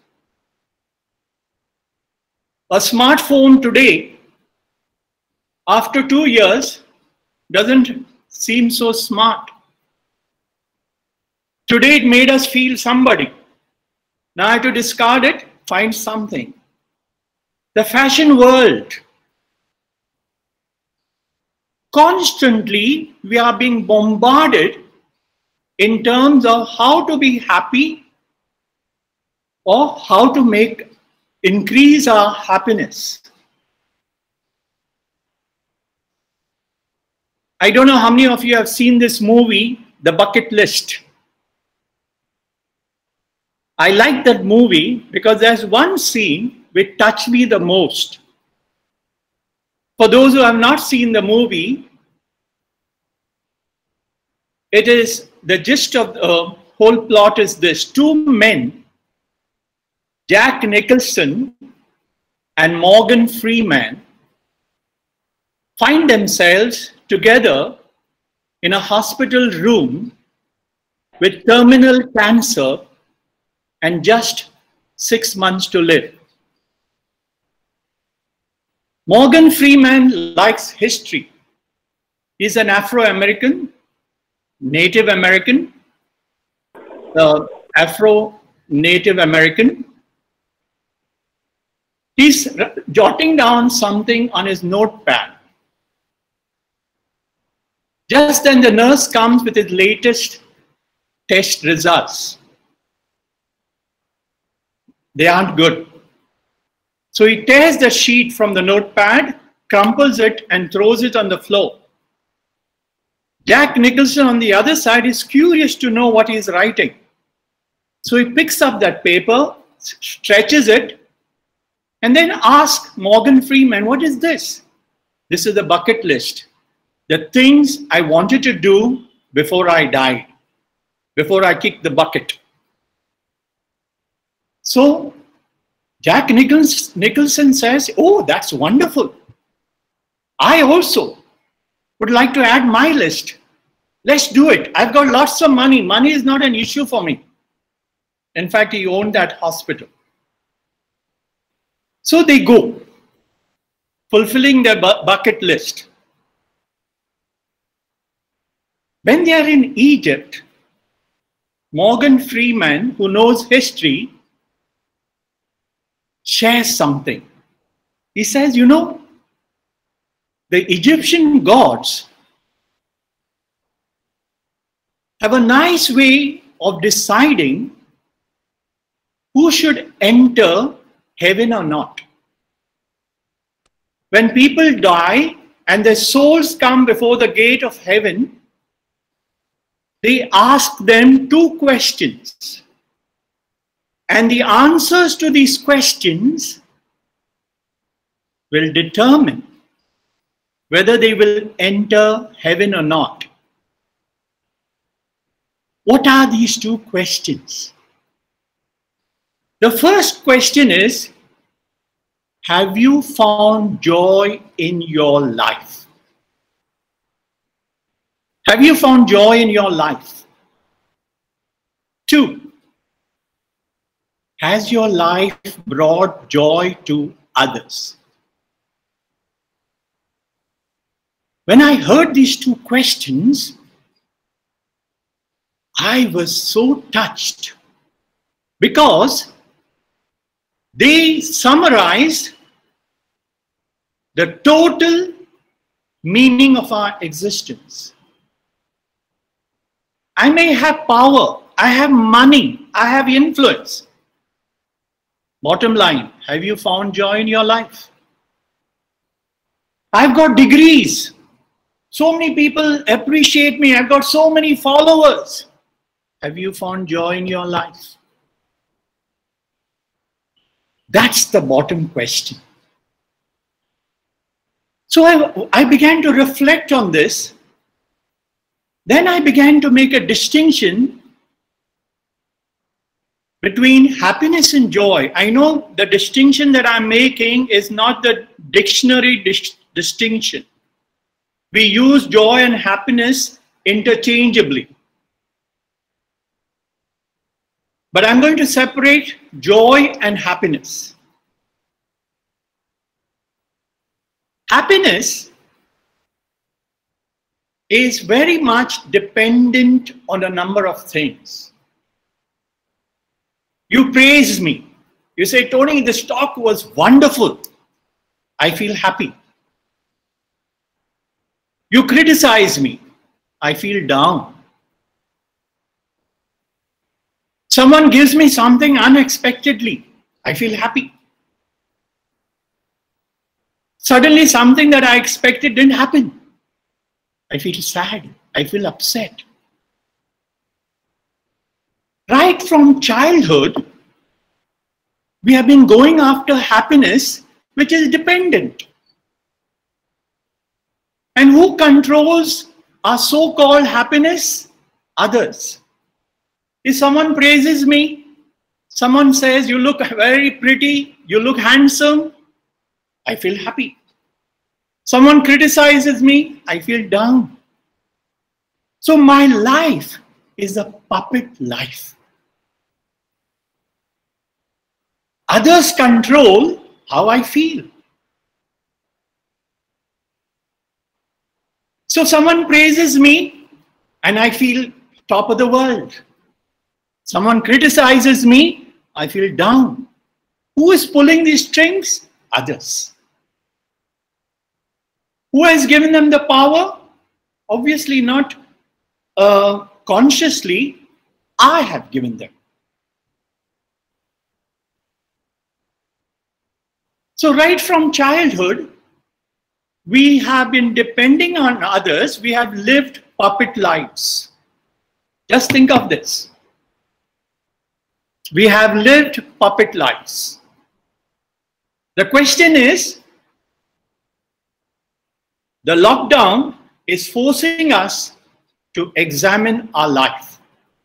Speaker 14: A smartphone today, after two years, doesn't seem so smart. Today it made us feel somebody. Now I have to discard it, find something. The fashion world. Constantly we are being bombarded in terms of how to be happy or how to make, increase our happiness. I don't know how many of you have seen this movie, The Bucket List. I like that movie because there's one scene which touched me the most. For those who have not seen the movie, it is, the gist of the whole plot is this. Two men, Jack Nicholson and Morgan Freeman, find themselves together in a hospital room with terminal cancer and just six months to live. Morgan Freeman likes history. He's an Afro-American, Native American, uh, Afro-Native American. He's jotting down something on his notepad. Just then the nurse comes with his latest test results. They aren't good. So he tears the sheet from the notepad, crumples it and throws it on the floor. Jack Nicholson on the other side is curious to know what he's writing. So he picks up that paper, stretches it, and then asks Morgan Freeman, what is this? This is the bucket list. The things I wanted to do before I died, before I kicked the bucket. So Jack Nicholson says, oh, that's wonderful. I also would like to add my list. Let's do it. I've got lots of money. Money is not an issue for me. In fact, he owned that hospital. So they go. fulfilling their bu bucket list. When they are in Egypt, Morgan Freeman, who knows history, shares something. He says, you know, the Egyptian gods have a nice way of deciding who should enter heaven or not. When people die and their souls come before the gate of heaven, they ask them two questions. And the answers to these questions will determine whether they will enter heaven or not. What are these two questions? The first question is, have you found joy in your life? Have you found joy in your life? Two, has your life brought joy to others? When I heard these two questions, I was so touched because they summarized the total meaning of our existence. I may have power, I have money, I have influence. Bottom line, have you found joy in your life? I've got degrees. So many people appreciate me. I've got so many followers. Have you found joy in your life? That's the bottom question. So I, I began to reflect on this. Then I began to make a distinction between happiness and joy. I know the distinction that I'm making is not the dictionary dis distinction. We use joy and happiness interchangeably. But I'm going to separate joy and happiness. Happiness is very much dependent on a number of things. You praise me. You say, Tony, this talk was wonderful. I feel happy. You criticize me. I feel down. Someone gives me something unexpectedly. I feel happy. Suddenly something that I expected didn't happen. I feel sad. I feel upset. Right from childhood, we have been going after happiness, which is dependent. And who controls our so-called happiness? Others. If someone praises me, someone says, you look very pretty, you look handsome, I feel happy. Someone criticizes me, I feel down. So my life is a puppet life. Others control how I feel. So someone praises me and I feel top of the world. Someone criticizes me, I feel down. Who is pulling these strings? Others. Who has given them the power? Obviously not uh, consciously. I have given them. So right from childhood, we have been depending on others. We have lived puppet lives. Just think of this. We have lived puppet lives. The question is, the lockdown is forcing us to examine our life.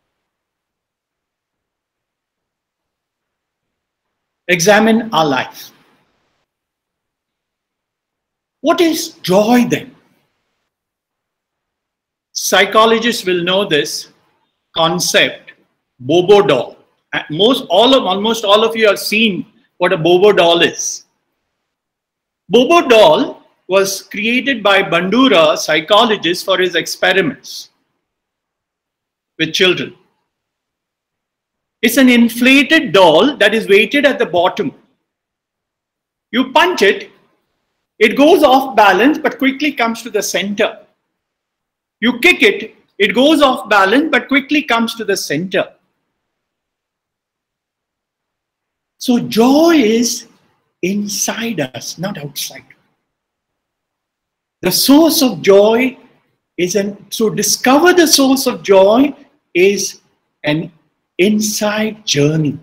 Speaker 14: Examine our life. What is joy then? Psychologists will know this concept, Bobo doll. Most, all of, almost all of you have seen what a Bobo doll is. Bobo doll was created by Bandura, a psychologist, for his experiments with children. It's an inflated doll that is weighted at the bottom. You punch it, it goes off balance but quickly comes to the center. You kick it, it goes off balance but quickly comes to the center. So joy is inside us, not outside. The source of joy is an, so discover the source of joy is an inside journey.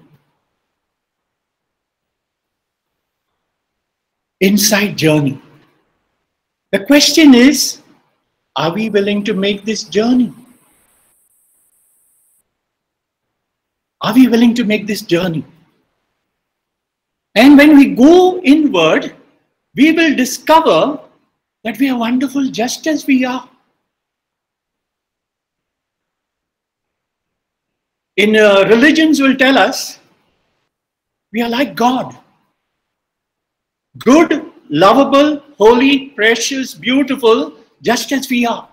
Speaker 14: Inside journey. The question is, are we willing to make this journey? Are we willing to make this journey? And when we go inward, we will discover that we are wonderful just as we are. In uh, religions will tell us, we are like God. Good, lovable, holy, precious, beautiful, just as we are.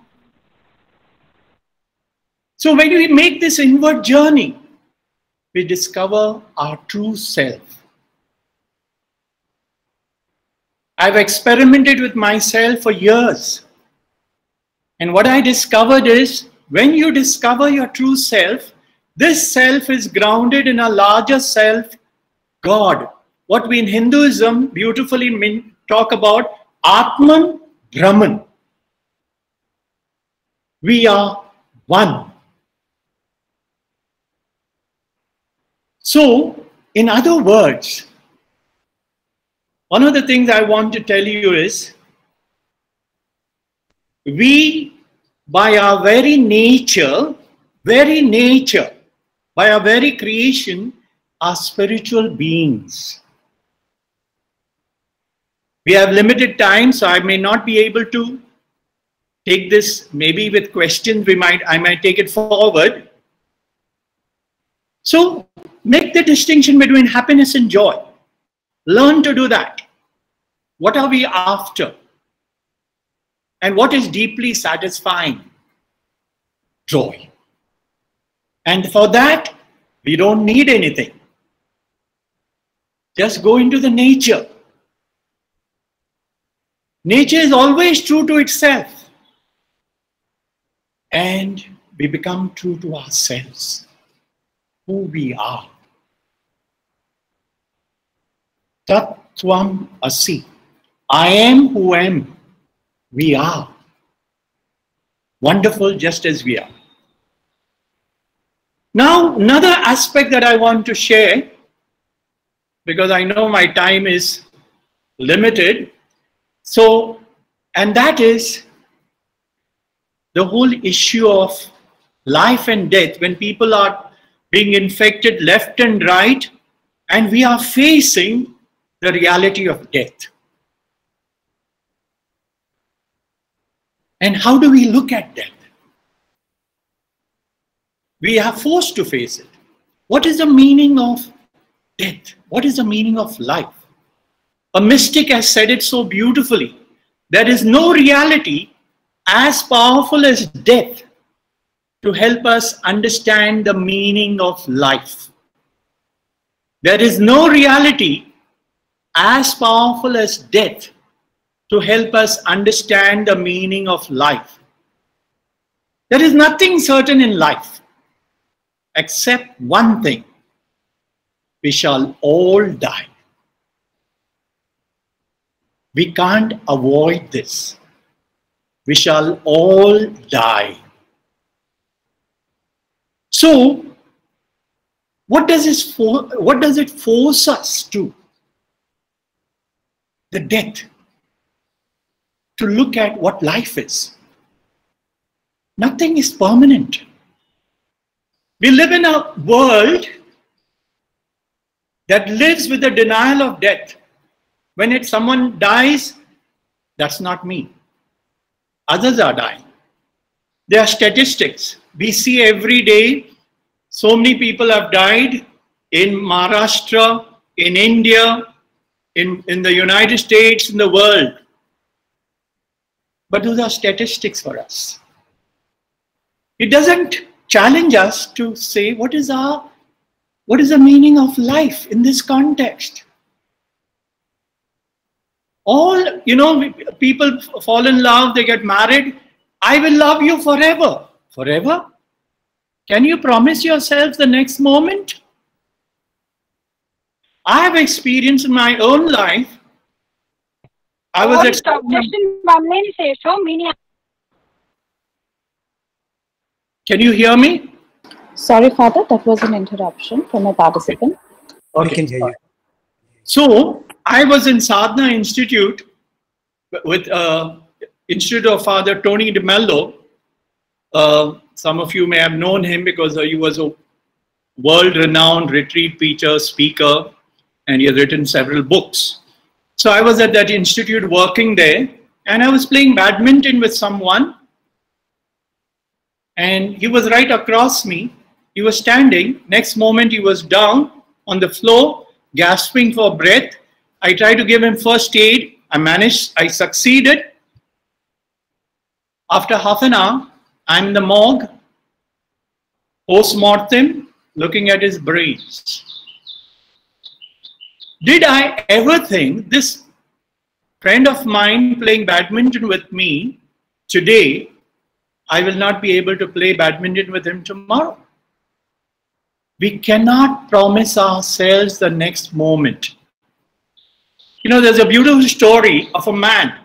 Speaker 14: So when we make this inward journey, we discover our true self. I've experimented with myself for years. And what I discovered is, when you discover your true self, this self is grounded in a larger self, God. What we in Hinduism beautifully mean, talk about Atman Brahman. We are one. So, in other words, one of the things I want to tell you is, we, by our very nature, very nature, by our very creation, are spiritual beings. We have limited time, so I may not be able to take this, maybe with questions, we might, I might take it forward. So, make the distinction between happiness and joy. Learn to do that. What are we after? And what is deeply satisfying? Joy. And for that, we don't need anything. Just go into the nature. Nature is always true to itself. And we become true to ourselves, who we are. Tat Tvam Asi. I am who am. We are. Wonderful just as we are. Now, another aspect that I want to share, because I know my time is limited. So, and that is the whole issue of life and death, when people are being infected left and right, and we are facing the reality of death. And how do we look at death? We are forced to face it. What is the meaning of death? What is the meaning of life? A mystic has said it so beautifully. There is no reality as powerful as death to help us understand the meaning of life. There is no reality as powerful as death to help us understand the meaning of life. There is nothing certain in life except one thing. We shall all die. We can't avoid this. We shall all die. So, what does this for, what does it force us to? The death. To look at what life is. Nothing is permanent. We live in a world that lives with the denial of death. When it, someone dies, that's not me. Others are dying. There are statistics. We see every day so many people have died in Maharashtra, in India, in, in the United States, in the world. But those are statistics for us. It doesn't challenge us to say, what is our, what is the meaning of life in this context? All, you know, people fall in love, they get married. I will love you forever. Forever? Can you promise yourself the next moment? I have experienced in my own life. I was at Can you hear me?
Speaker 4: Sorry, Father, that was an interruption from a participant.
Speaker 14: Okay. I can hear you. So, I was in Sadhana Institute with uh, Institute of Father Tony de Mello. Uh, some of you may have known him because uh, he was a world-renowned retreat preacher, speaker, and he has written several books. So I was at that institute working there, and I was playing badminton with someone, and he was right across me. He was standing. Next moment, he was down on the floor, gasping for breath. I tried to give him first aid. I managed. I succeeded. After half an hour, I'm in the morgue, post-mortem, looking at his brains. Did I ever think this friend of mine playing badminton with me today, I will not be able to play badminton with him tomorrow? We cannot promise ourselves the next moment. You know, there's a beautiful story of a man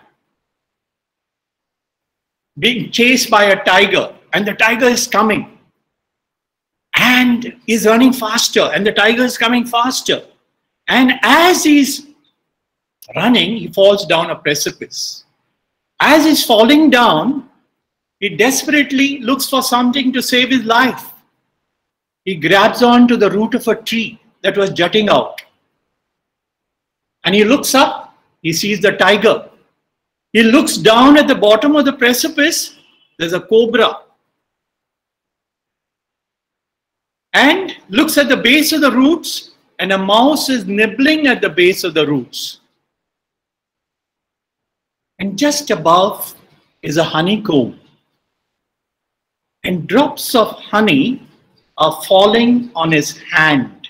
Speaker 14: being chased by a tiger, and the tiger is coming and he's running faster, and the tiger is coming faster. And as he's running, he falls down a precipice. As he's falling down, he desperately looks for something to save his life. He grabs onto the root of a tree that was jutting out. And he looks up, he sees the tiger. He looks down at the bottom of the precipice, there's a cobra. And looks at the base of the roots, and a mouse is nibbling at the base of the roots. And just above is a honeycomb. And drops of honey are falling on his hand.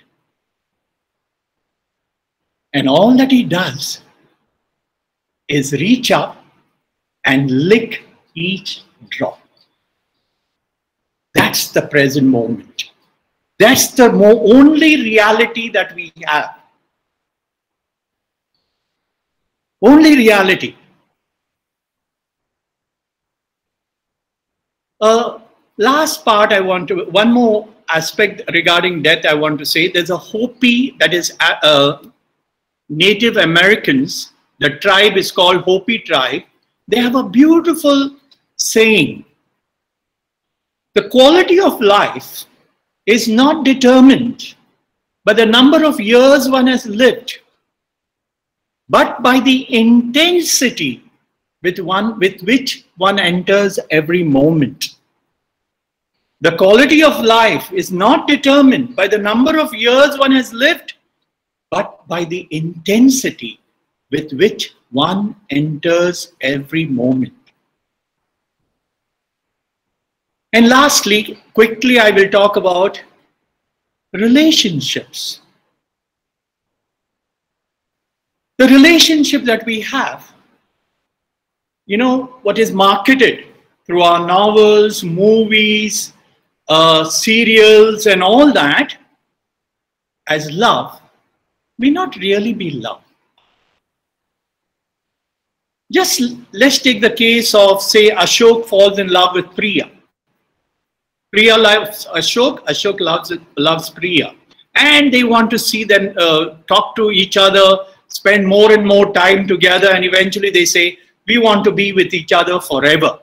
Speaker 14: And all that he does is reach up and lick each drop. That's the present moment. That's the only reality that we have. Only reality. Uh, last part I want to, one more aspect regarding death I want to say. There's a Hopi, that is uh, Native Americans. The tribe is called Hopi tribe. They have a beautiful saying. The quality of life is not determined by the number of years one has lived, but by the intensity with, one, with which one enters every moment. The quality of life is not determined by the number of years one has lived, but by the intensity with which one enters every moment. And lastly, quickly I will talk about relationships. The relationship that we have, you know, what is marketed through our novels, movies, uh, serials and all that as love may not really be love. Just let's take the case of, say, Ashok falls in love with Priya. Priya loves Ashok, Ashok loves, loves Priya. And they want to see them uh, talk to each other, spend more and more time together, and eventually they say, we want to be with each other forever.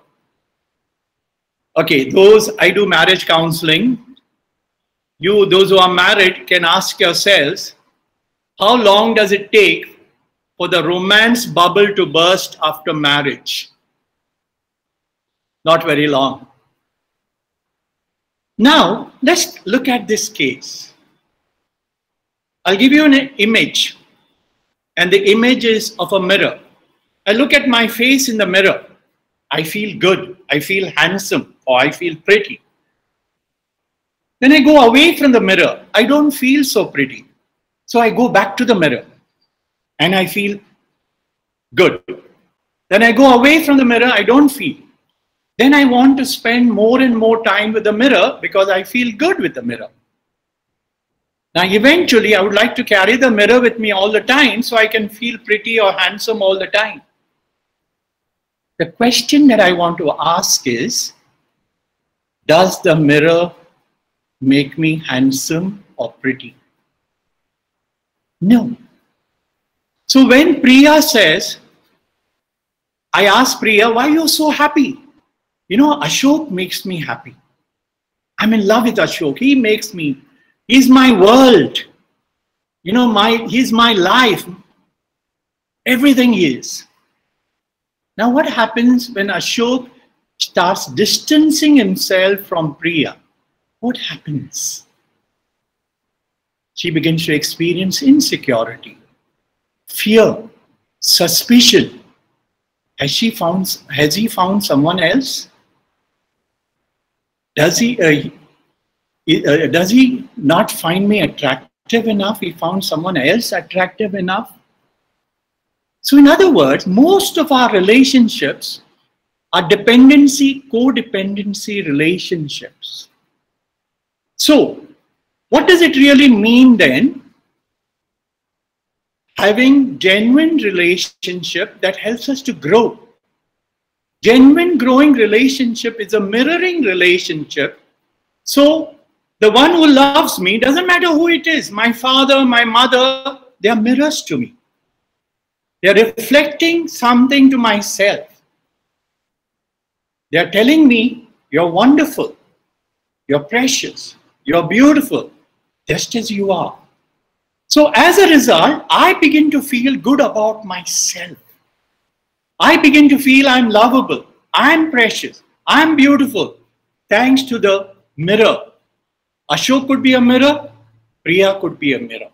Speaker 14: Okay, those, I do marriage counseling. You, those who are married, can ask yourselves, how long does it take for the romance bubble to burst after marriage? Not very long. Now, let's look at this case. I'll give you an image. and the image is of a mirror. I look at my face in the mirror. I feel good. I feel handsome, or I feel pretty. Then I go away from the mirror. I don't feel so pretty. So I go back to the mirror and I feel good. Then I go away from the mirror. I don't feel. Then I want to spend more and more time with the mirror because I feel good with the mirror. Now, eventually, I would like to carry the mirror with me all the time so I can feel pretty or handsome all the time. The question that I want to ask is, does the mirror make me handsome or pretty? No. So when Priya says, I ask Priya, why are you so happy? You know, Ashok makes me happy. I'm in love with Ashok. He makes me, he's my world. You know, my, he's my life. Everything he is. Now what happens when Ashok starts distancing himself from Priya? What happens? She begins to experience insecurity, fear, suspicion. Has she found, has he found someone else? Does he, uh, uh, does he not find me attractive enough? He found someone else attractive enough? So in other words, most of our relationships are dependency, codependency relationships. So, what does it really mean then? Having genuine relationship that helps us to grow. Genuine growing relationship is a mirroring relationship. So, the one who loves me, doesn't matter who it is, my father, my mother, they are mirrors to me. They are reflecting something to myself. They are telling me, you're wonderful, you're precious, you're beautiful, just as you are. So as a result, I begin to feel good about myself. I begin to feel I'm lovable, I'm precious, I'm beautiful, thanks to the mirror. Ashok could be a mirror, Priya could be a mirror.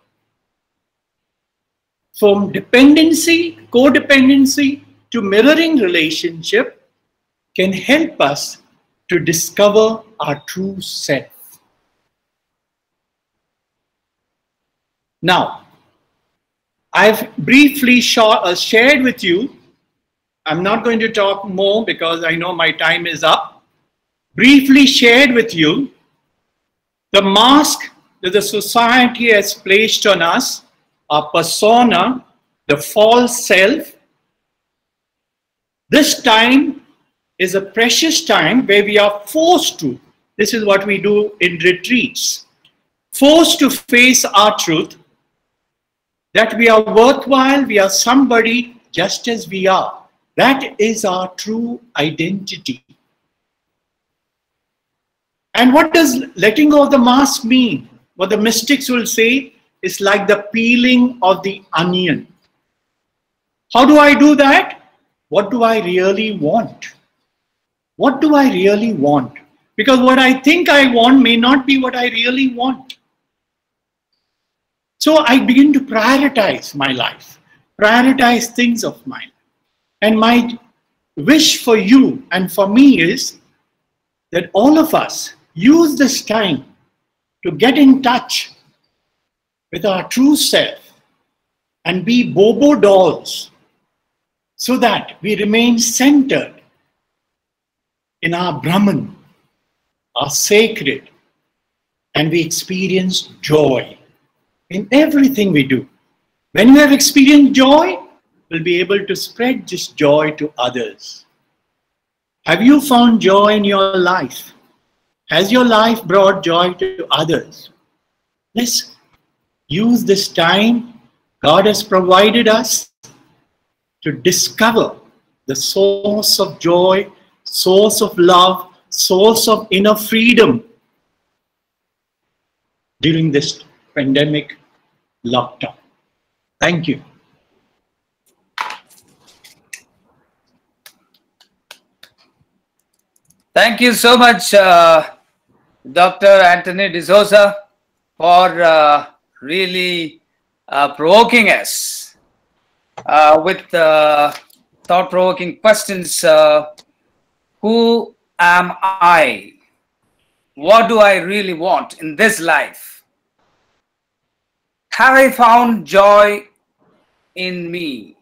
Speaker 14: From dependency, codependency to mirroring relationship can help us to discover our true self. Now, I've briefly uh, shared with you, I'm not going to talk more because I know my time is up, briefly shared with you the mask that the society has placed on us, our persona, the false self. This time is a precious time where we are forced to, this is what we do in retreats, forced to face our truth, that we are worthwhile, we are somebody just as we are. That is our true identity. And what does letting go of the mask mean? What the mystics will say is like the peeling of the onion. How do I do that? What do I really want? What do I really want? Because what I think I want may not be what I really want. So I begin to prioritize my life, prioritize things of mine. And my wish for you and for me is that all of us use this time to get in touch with our true self and be Bobo dolls so that we remain centered in our Brahman, our sacred, and we experience joy in everything we do. When we have experienced joy, we'll be able to spread this joy to others. Have you found joy in your life? Has your life brought joy to others? Let's use this time God has provided us to discover the source of joy, source of love, source of inner freedom during this pandemic lockdown. Thank you.
Speaker 2: Thank you so much, uh, Doctor Anthony D'Souza, for uh, really uh, provoking us uh, with uh, thought-provoking questions. Uh, who am I? What do I really want in this life? Have I found joy in me?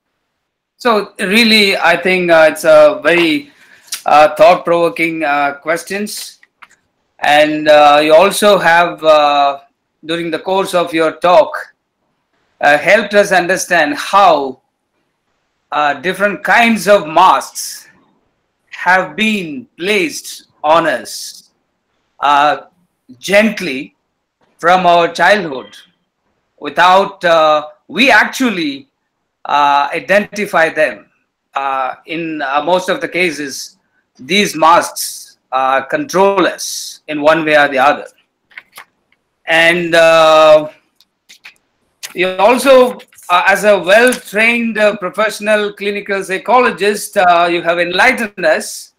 Speaker 2: So really, I think uh, it's a very uh, thought-provoking uh, questions. And uh, you also have, uh, during the course of your talk, uh, helped us understand how uh, different kinds of masks have been placed on us uh, gently from our childhood without uh, we actually uh, identify them. Uh, in uh, most of the cases, these masks uh, control us in one way or the other. And uh, you also, uh, as a well-trained uh, professional clinical psychologist, uh, you have enlightened us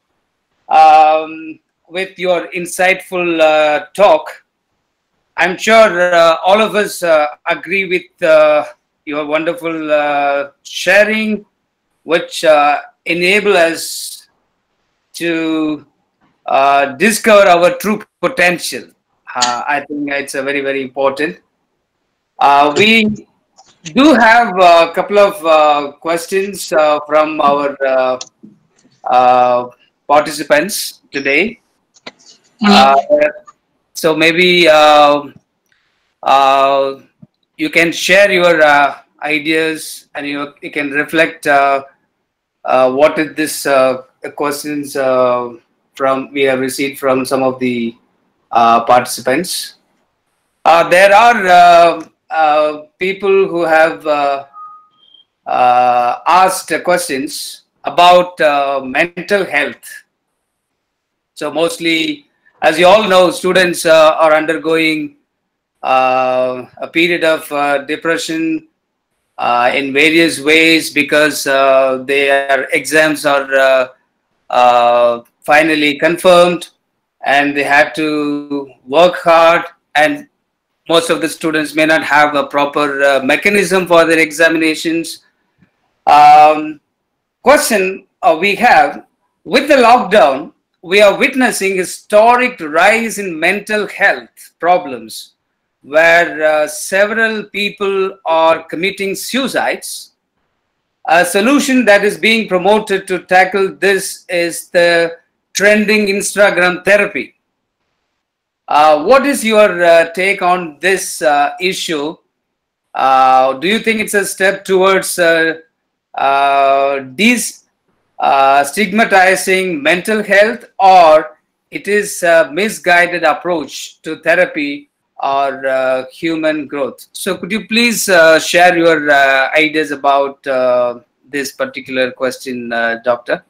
Speaker 2: um, with your insightful uh, talk. I'm sure uh, all of us uh, agree with uh, your wonderful uh, sharing, which uh, enable us to uh, discover our true potential. Uh, I think it's a very, very important. Uh, we do have a couple of uh, questions uh, from our uh, uh, participants today. Uh, so maybe uh, uh, you can share your uh, ideas and you, you can reflect uh, uh, what is this uh, questions uh, from we have received from some of the uh, participants. Uh, there are uh, uh, people who have uh, uh, asked questions about uh, mental health. So mostly, as you all know, students uh, are undergoing uh, a period of uh, depression uh, in various ways because uh, their exams are uh, uh, finally confirmed and they had to work hard, and most of the students may not have a proper uh, mechanism for their examinations. Um, question uh, we have, with the lockdown, we are witnessing historic rise in mental health problems where uh, several people are committing suicides. A solution that is being promoted to tackle this is the trending Instagram therapy. Uh, what is your uh, take on this uh, issue? Uh, do you think it's a step towards uh, uh, these uh, stigmatizing mental health, or it is a misguided approach to therapy or uh, human growth? So could you please uh, share your uh, ideas about uh, this particular question, uh, Doctor?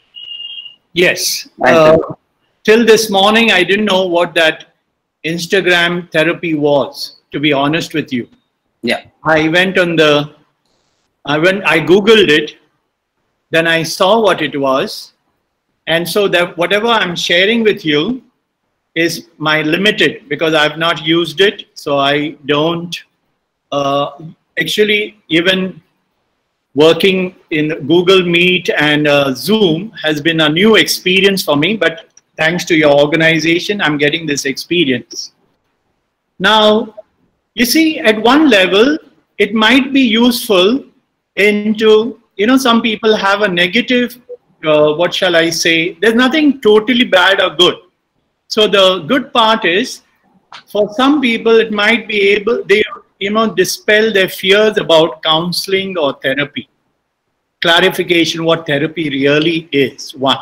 Speaker 14: Yes. Uh, till this morning, I didn't know what that Instagram therapy was, to be honest with you.
Speaker 2: Yeah.
Speaker 14: I went on the, I went, I Googled it, then I saw what it was. And so that whatever I'm sharing with you is my limited, because I've not used it. So I don't, uh, actually even working in Google Meet and uh, Zoom has been a new experience for me, but thanks to your organization, I'm getting this experience. Now, you see, at one level, it might be useful into, you know, some people have a negative, uh, what shall I say, there's nothing totally bad or good. So the good part is, for some people, it might be able, they, you know, dispel their fears about counseling or therapy. Clarification what therapy really is, one.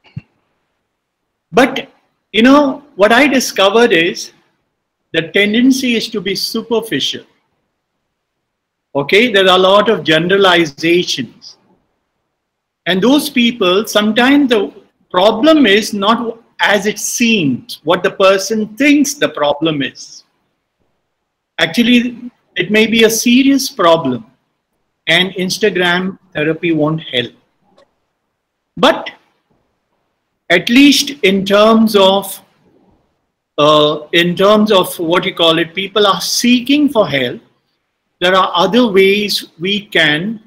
Speaker 14: But, you know, what I discovered is the tendency is to be superficial. Okay, there are a lot of generalizations. And those people, sometimes the problem is not as it seems, what the person thinks the problem is. Actually, it may be a serious problem, and Instagram therapy won't help. But at least in terms of, uh, in terms of what you call it, people are seeking for help. There are other ways we can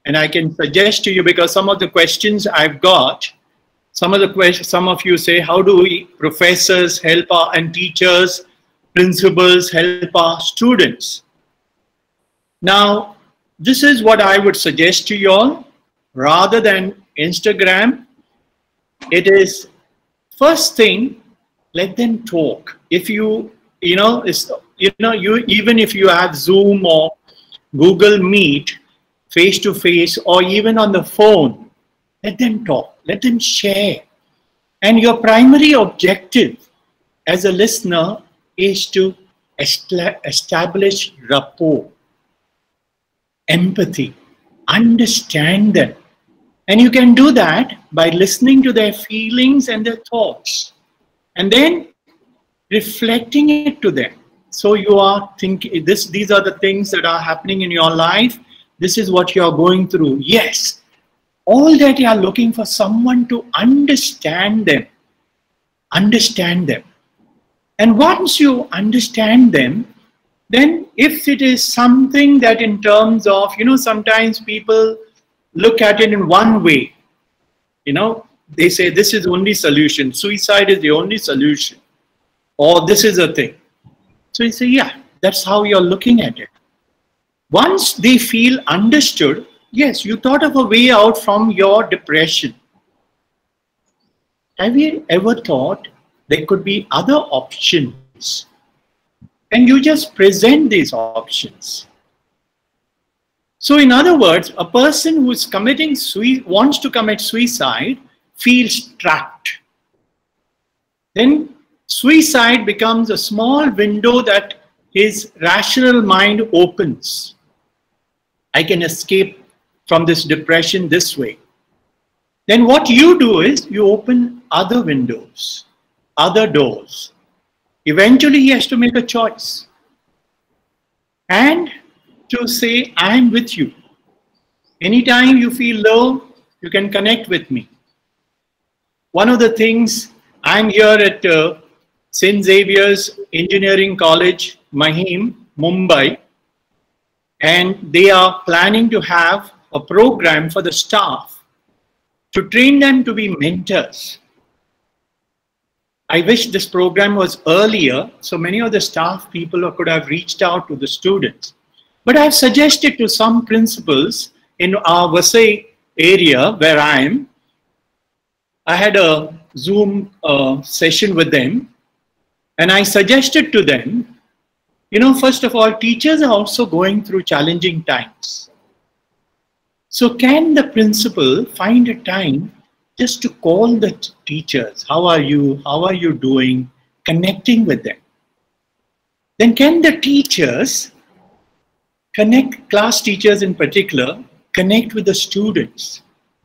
Speaker 14: And I can suggest to you, because some of the questions I've got, some of the questions, some of you say, how do we professors help our, and teachers, principals help our students? Now, this is what I would suggest to you all. Rather than Instagram, it is first thing, let them talk. If you, you know, it's, you know, you even if you have Zoom or Google Meet, face to face, or even on the phone, let them talk, let them share. And your primary objective as a listener is to establish rapport, empathy, understand them. And you can do that by listening to their feelings and their thoughts, and then reflecting it to them. So you are thinking, this, these are the things that are happening in your life. This is what you are going through. Yes, all that you are looking for someone to understand them. Understand them. And once you understand them, then if it is something that in terms of, you know, sometimes people look at it in one way. You know, they say this is the only solution. Suicide is the only solution. Or this is a thing. So you say, yeah, that's how you're looking at it. Once they feel understood, yes, you thought of a way out from your depression. Have you ever thought there could be other options? And you just present these options. So in other words, a person who is committing suicide, wants to commit suicide, feels trapped. Then suicide becomes a small window that his rational mind opens. I can escape from this depression this way. Then what you do is you open other windows, other doors. Eventually he has to make a choice. And to say, I am with you. Anytime you feel low, you can connect with me. One of the things, I'm here at uh, Saint Xavier's Engineering College, Mahim, Mumbai, and they are planning to have a program for the staff to train them to be mentors. I wish this program was earlier, so many of the staff people could have reached out to the students. But I've suggested to some principals in our Vasai area where I am, I had a Zoom uh, session with them, and I suggested to them, you know, first of all, teachers are also going through challenging times. So can the principal find a time just to call the teachers? How are you? How are you doing? Connecting with them. Then can the teachers connect, class teachers in particular, connect with the students?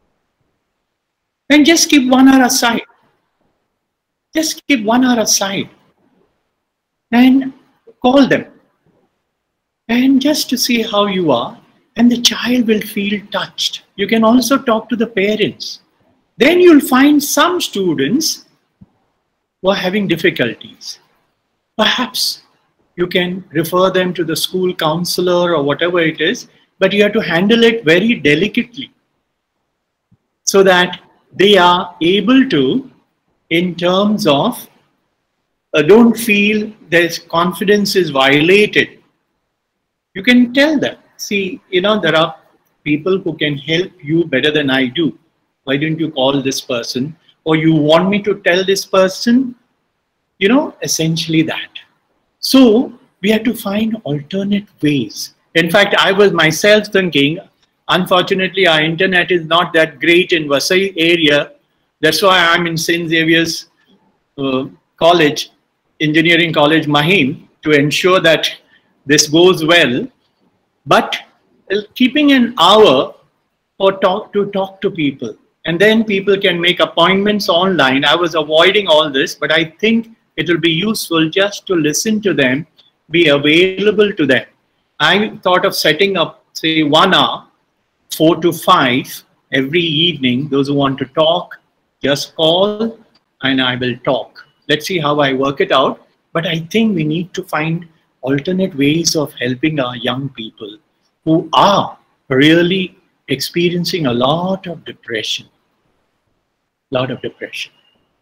Speaker 14: And just keep one hour aside. Just keep one hour aside. And call them. And just to see how you are. And the child will feel touched. You can also talk to the parents. Then you'll find some students who are having difficulties. Perhaps you can refer them to the school counselor or whatever it is, but you have to handle it very delicately so that they are able to, in terms of, uh, don't feel their confidence is violated. You can tell them, see, you know, there are people who can help you better than I do. Why don't you call this person? Or you want me to tell this person? You know, essentially that. So we have to find alternate ways. In fact, I was myself thinking, unfortunately, our internet is not that great in Vasai area. That's why I'm in Saint Xavier's uh, College, Engineering College, Mahim, to ensure that this goes well. But uh, keeping an hour for talk to talk to people. And then people can make appointments online. I was avoiding all this, but I think it will be useful just to listen to them, be available to them. I thought of setting up, say, one hour, four to five, every evening. Those who want to talk, just call and I will talk. Let's see how I work it out. But I think we need to find alternate ways of helping our young people who are really experiencing a lot of depression. Lot of depression.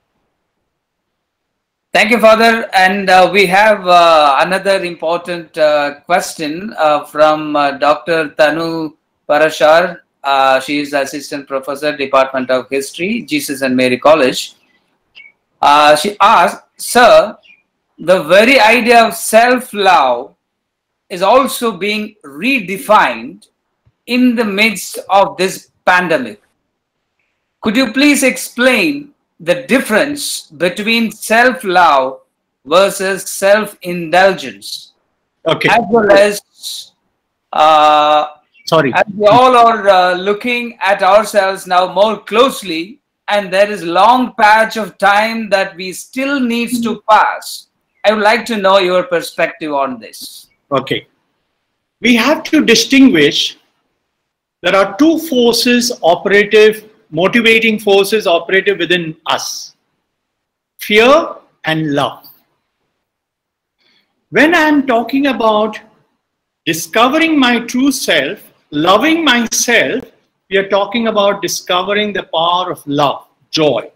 Speaker 2: Thank you, Father. And uh, we have uh, another important uh, question uh, from uh, Doctor Tanu Parashar. Uh, she is Assistant Professor, Department of History, Jesus and Mary College. Uh, she asked, Sir, the very idea of self-love is also being redefined in the midst of this pandemic. Could you please explain the difference between self-love versus self-indulgence?
Speaker 14: Okay.
Speaker 2: As well as, uh,
Speaker 14: Sorry.
Speaker 2: as we all are uh, looking at ourselves now more closely, and there is long patch of time that we still needs to pass. I would like to know your perspective on this.
Speaker 14: Okay. We have to distinguish, there are two forces operative, motivating forces operative within us. Fear and love. When I am talking about discovering my true self, loving myself, we are talking about discovering the power of love, joy.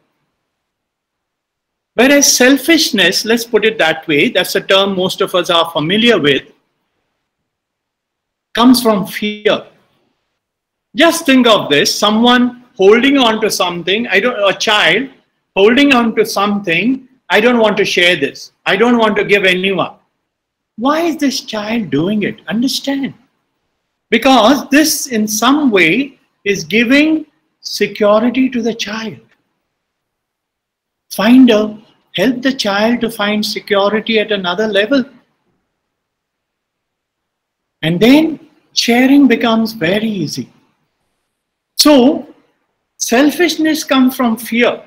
Speaker 14: Whereas selfishness, let's put it that way, that's a term most of us are familiar with, comes from fear. Just think of this, someone holding on to something, I don't, a child holding on to something, I don't want to share this, I don't want to give anyone. Why is this child doing it? Understand. Because this in some way is giving security to the child. Find a, help the child to find security at another level. And then sharing becomes very easy. So, selfishness comes from fear.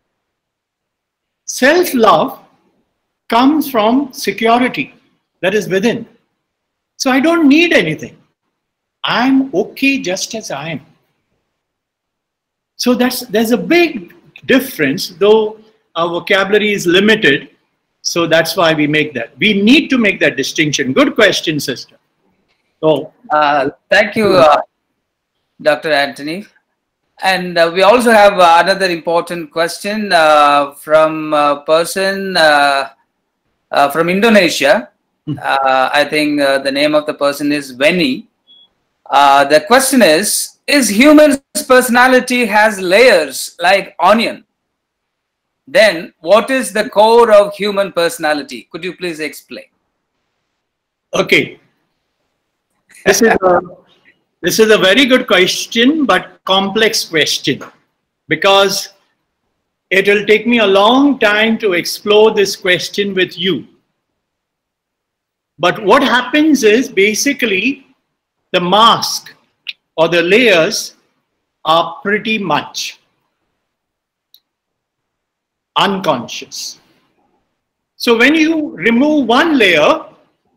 Speaker 14: Self-love comes from security that is within. So I don't need anything. I'm okay just as I am. So that's, there's a big difference, though our vocabulary is limited. So that's why we make that. We need to make that distinction. Good question, sister. So,
Speaker 2: uh, thank you, uh, Doctor Anthony. And uh, we also have uh, another important question uh, from a person uh, uh, from Indonesia. Uh, I think uh, the name of the person is Veni. Uh, the question is, is human personality has layers like onion? Then what is the core of human personality? Could you please explain?
Speaker 14: Okay. This is a, this is a very good question, but complex question, because it will take me a long time to explore this question with you. But what happens is basically the mask or the layers are pretty much unconscious. So when you remove one layer,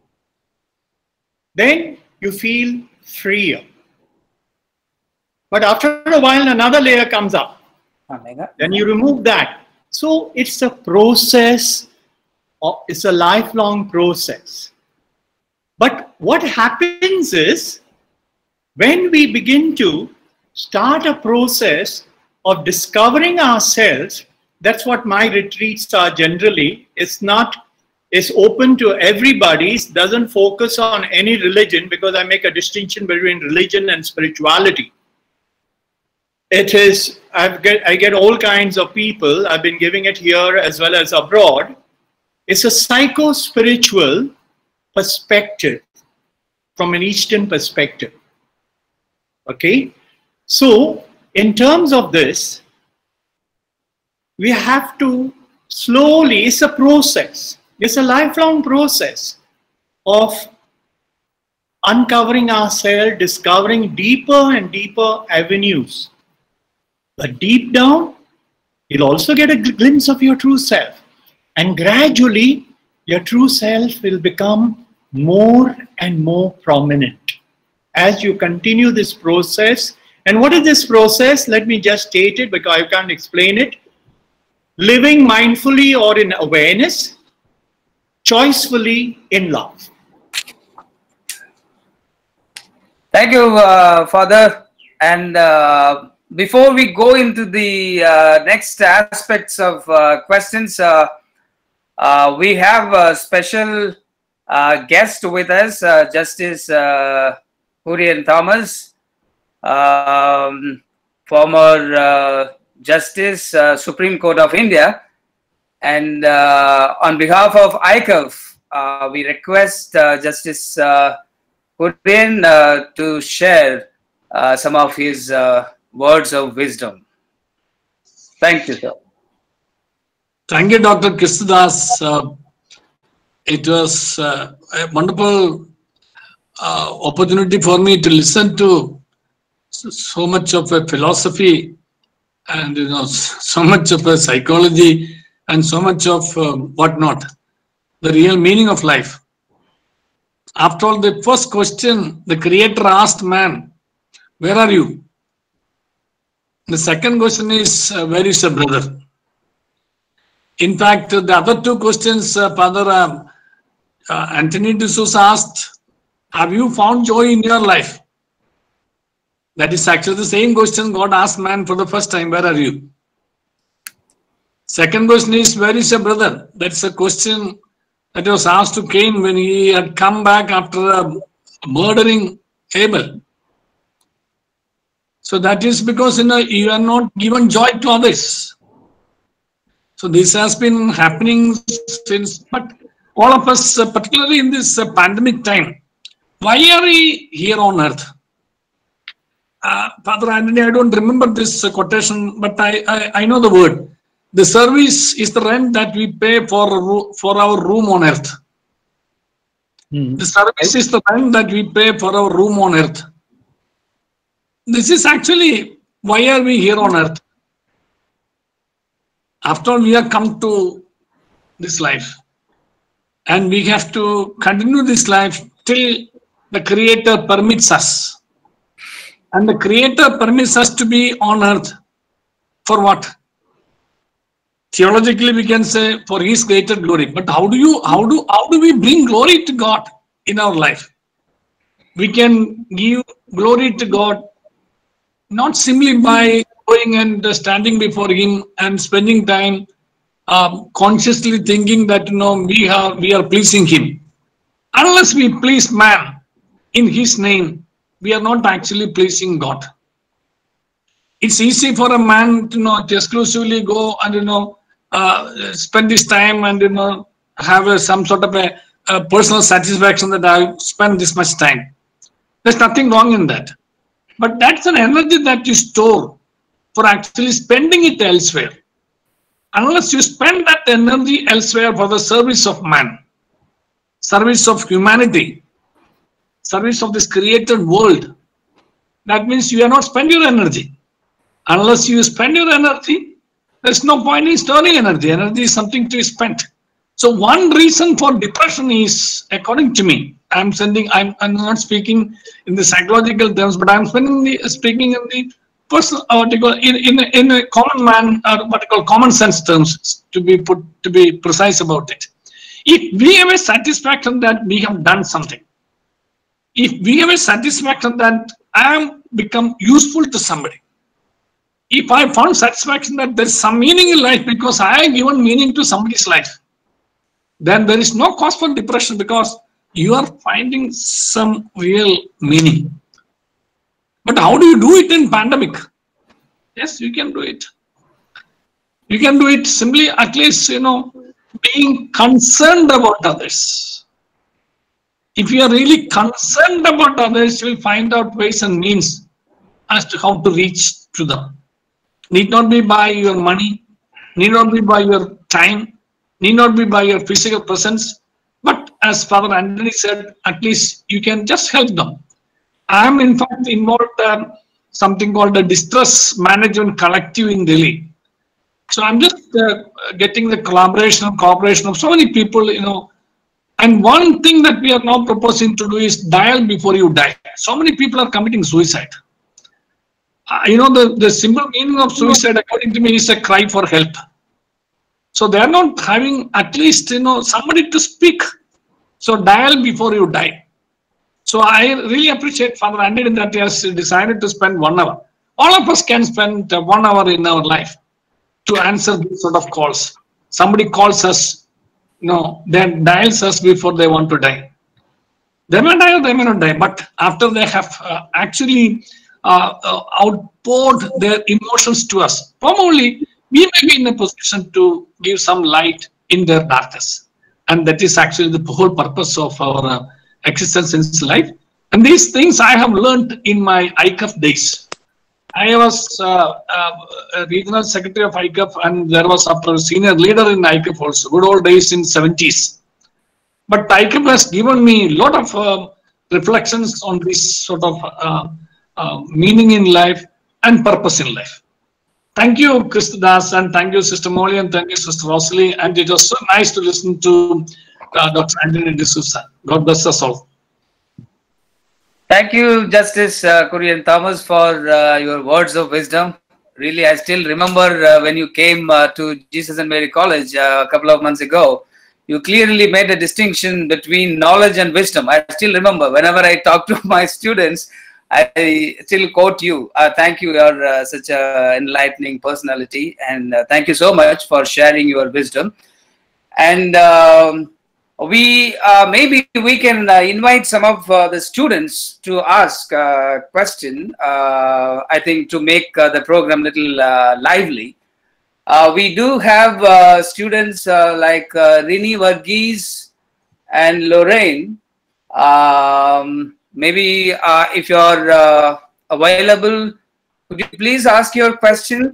Speaker 14: then you feel freer. But after a while, another layer comes up. Then you remove that. So it's a process, or it's a lifelong process. But what happens is, when we begin to start a process of discovering ourselves, that's what my retreats are generally. It's not, it's open to everybody. It doesn't focus on any religion, because I make a distinction between religion and spirituality. It is, I've get, I get all kinds of people. I've been giving it here as well as abroad. It's a psycho-spiritual perspective from an Eastern perspective. Okay? So, in terms of this, we have to slowly, it's a process, it's a lifelong process of uncovering ourselves, discovering deeper and deeper avenues. But deep down, you'll also get a glimpse of your true self. And gradually, your true self will become more and more prominent as you continue this process. And what is this process? Let me just state it, because I can't explain it. Living mindfully or in awareness, choicefully in love.
Speaker 2: Thank you, uh, Father. And uh, before we go into the uh, next aspects of uh, questions, uh, uh, we have a special uh, guest with us, uh, Justice uh, Hurian Thomas, um, former uh, Justice, uh, Supreme Court of India. And uh, on behalf of I C U F, uh, we request uh, Justice uh, Hurian uh, to share uh, some of his uh, words of wisdom. Thank you, sir.
Speaker 11: Thank you, Doctor Kristudas. Uh, it was uh, a wonderful uh, opportunity for me to listen to so, so much of a philosophy and you know so much of a psychology and so much of um, whatnot, the real meaning of life. After all, the first question the Creator asked man, where are you? The second question is, uh, where is your brother? In fact, the other two questions, uh, Father uh, uh, Anthony D'Souza asked, have you found joy in your life? That is actually the same question God asked man for the first time, where are you? Second question is, where is your brother? That's a question that was asked to Cain when he had come back after uh, murdering Abel. So that is because you know you are not given joy to others. So this has been happening since, but all of us, uh, particularly in this uh, pandemic time, why are we here on earth? Uh, Father Anthony, I don't remember this uh, quotation, but I, I, I know the word. The service is the rent that we pay for, for our room on earth. Hmm. The service is the rent that we pay for our room on earth. This is actually, why are we here on earth? After all, we have come to this life. And we have to continue this life till the Creator permits us. And the Creator permits us to be on earth. For what? Theologically, we can say for His greater glory. But how do you, how do, how do we bring glory to God in our life? We can give glory to God not simply by going and standing before Him and spending time um, consciously thinking that you know we are we are pleasing Him. Unless we please man in His name, we are not actually pleasing God. It's easy for a man to you know to exclusively go and you know uh, spend this time and you know have a, some sort of a, a personal satisfaction that I spend this much time. There's nothing wrong in that. But that's an energy that you store for actually spending it elsewhere. Unless you spend that energy elsewhere for the service of man, service of humanity, service of this created world, that means you are not spending your energy. Unless you spend your energy, there's no point in storing energy. Energy is something to be spent. So one reason for depression is, according to me, I'm sending. I'm, I'm not speaking in the psychological terms, but I'm spending the, speaking in the personal, uh, what you call, in in a, in a common man, or what you call common sense terms, to be put to be precise about it. If we have a satisfaction that we have done something, if we have a satisfaction that I am become useful to somebody, if I found satisfaction that there is some meaning in life because I have given meaning to somebody's life, then there is no cause for depression because you are finding some real meaning. But how do you do it in pandemic? Yes, you can do it. You can do it simply, at least, you know, being concerned about others. If you are really concerned about others, you will find out ways and means as to how to reach to them. Need not be by your money, need not be by your time, need not be by your physical presence, but as Father Anthony said, at least you can just help them. I am in fact involved in uh, something called a distress management collective in Delhi. So I'm just uh, getting the collaboration and cooperation of so many people, you know. And one thing that we are now proposing to do is dial before you die. So many people are committing suicide. Uh, you know, the, the simple meaning of suicide, according to me, is a cry for help. So they are not having at least, you know, somebody to speak. So dial before you die. So I really appreciate Father Andheri that he has decided to spend one hour. All of us can spend one hour in our life to answer these sort of calls. Somebody calls us, you know, they dials us before they want to die. They may die or they may not die, but after they have uh, actually uh, uh, outpoured their emotions to us, probably we may be in a position to give some light in their darkness. And that is actually the whole purpose of our uh, existence in life. And these things I have learned in my I C U F days. I was uh, uh, a regional secretary of I C U F, and there was a senior leader in I C U F also, good old days in seventies. But I C U F has given me a lot of uh, reflections on this sort of uh, uh, meaning in life and purpose in life. Thank you, Krista Das, and thank you, Sister Molly, and thank you, Sister Rosalie. And it was so nice to listen to uh, Doctor Anthony D'Souza. God bless us all.
Speaker 2: Thank you, Justice uh, Kurian Thomas, for uh, your words of wisdom. Really, I still remember uh, when you came uh, to Jesus and Mary College uh, a couple of months ago, you clearly made a distinction between knowledge and wisdom. I still remember whenever I talk to my students, I still quote you. Uh, thank you. You're uh, such an enlightening personality. And uh, thank you so much for sharing your wisdom. And um, we uh, maybe we can uh, invite some of uh, the students to ask a question, uh, I think, to make uh, the program a little uh, lively. Uh, we do have uh, students uh, like uh, Rini Varghese and Lorraine. Um, maybe uh, if you're uh, available, could you please ask your question?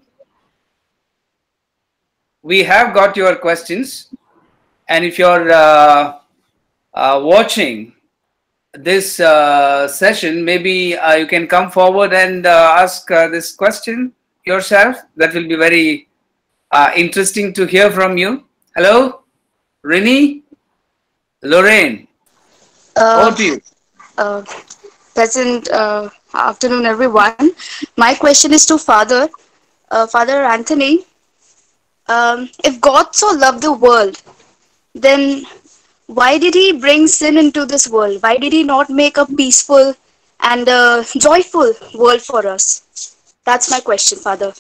Speaker 2: We have got your questions. And if you're uh, uh, watching this uh, session, maybe uh, you can come forward and uh, ask uh, this question yourself. That will be very uh, interesting to hear from you. Hello, Rini, Lorraine,
Speaker 15: Uh,
Speaker 2: over to you.
Speaker 15: uh, Pleasant uh, afternoon, everyone. My question is to Father, uh, Father Anthony. Um, if God so loved the world, then why did he bring sin into this world? Why did he not make a peaceful and uh, joyful world for us? That's my question, Father.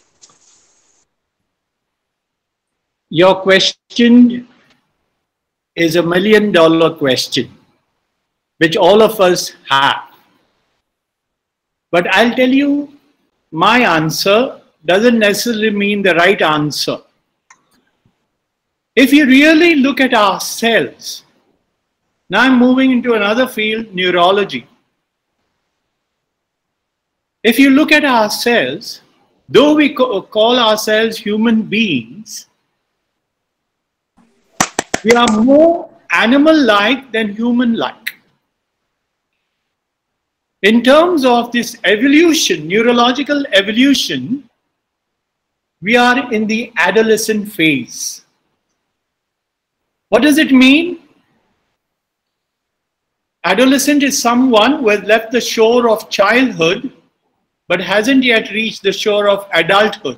Speaker 14: Your question is a million dollar question, which all of us have. But I'll tell you, my answer doesn't necessarily mean the right answer. If you really look at ourselves, now I'm moving into another field, neurology. If you look at ourselves, though we call ourselves human beings, we are more animal-like than human-like. In terms of this evolution, neurological evolution, we are in the adolescent phase. What does it mean? Adolescent is someone who has left the shore of childhood but hasn't yet reached the shore of adulthood.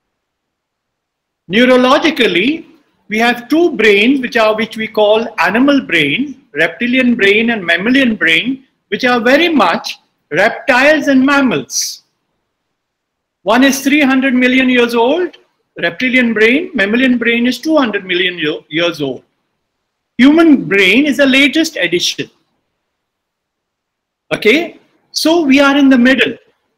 Speaker 14: Neurologically, we have two brains which are which we call animal brain, reptilian brain and mammalian brain, which are very much reptiles and mammals. One is three hundred million years old, reptilian brain, mammalian brain is two hundred million years old. Human brain is the latest addition. Okay, so we are in the middle.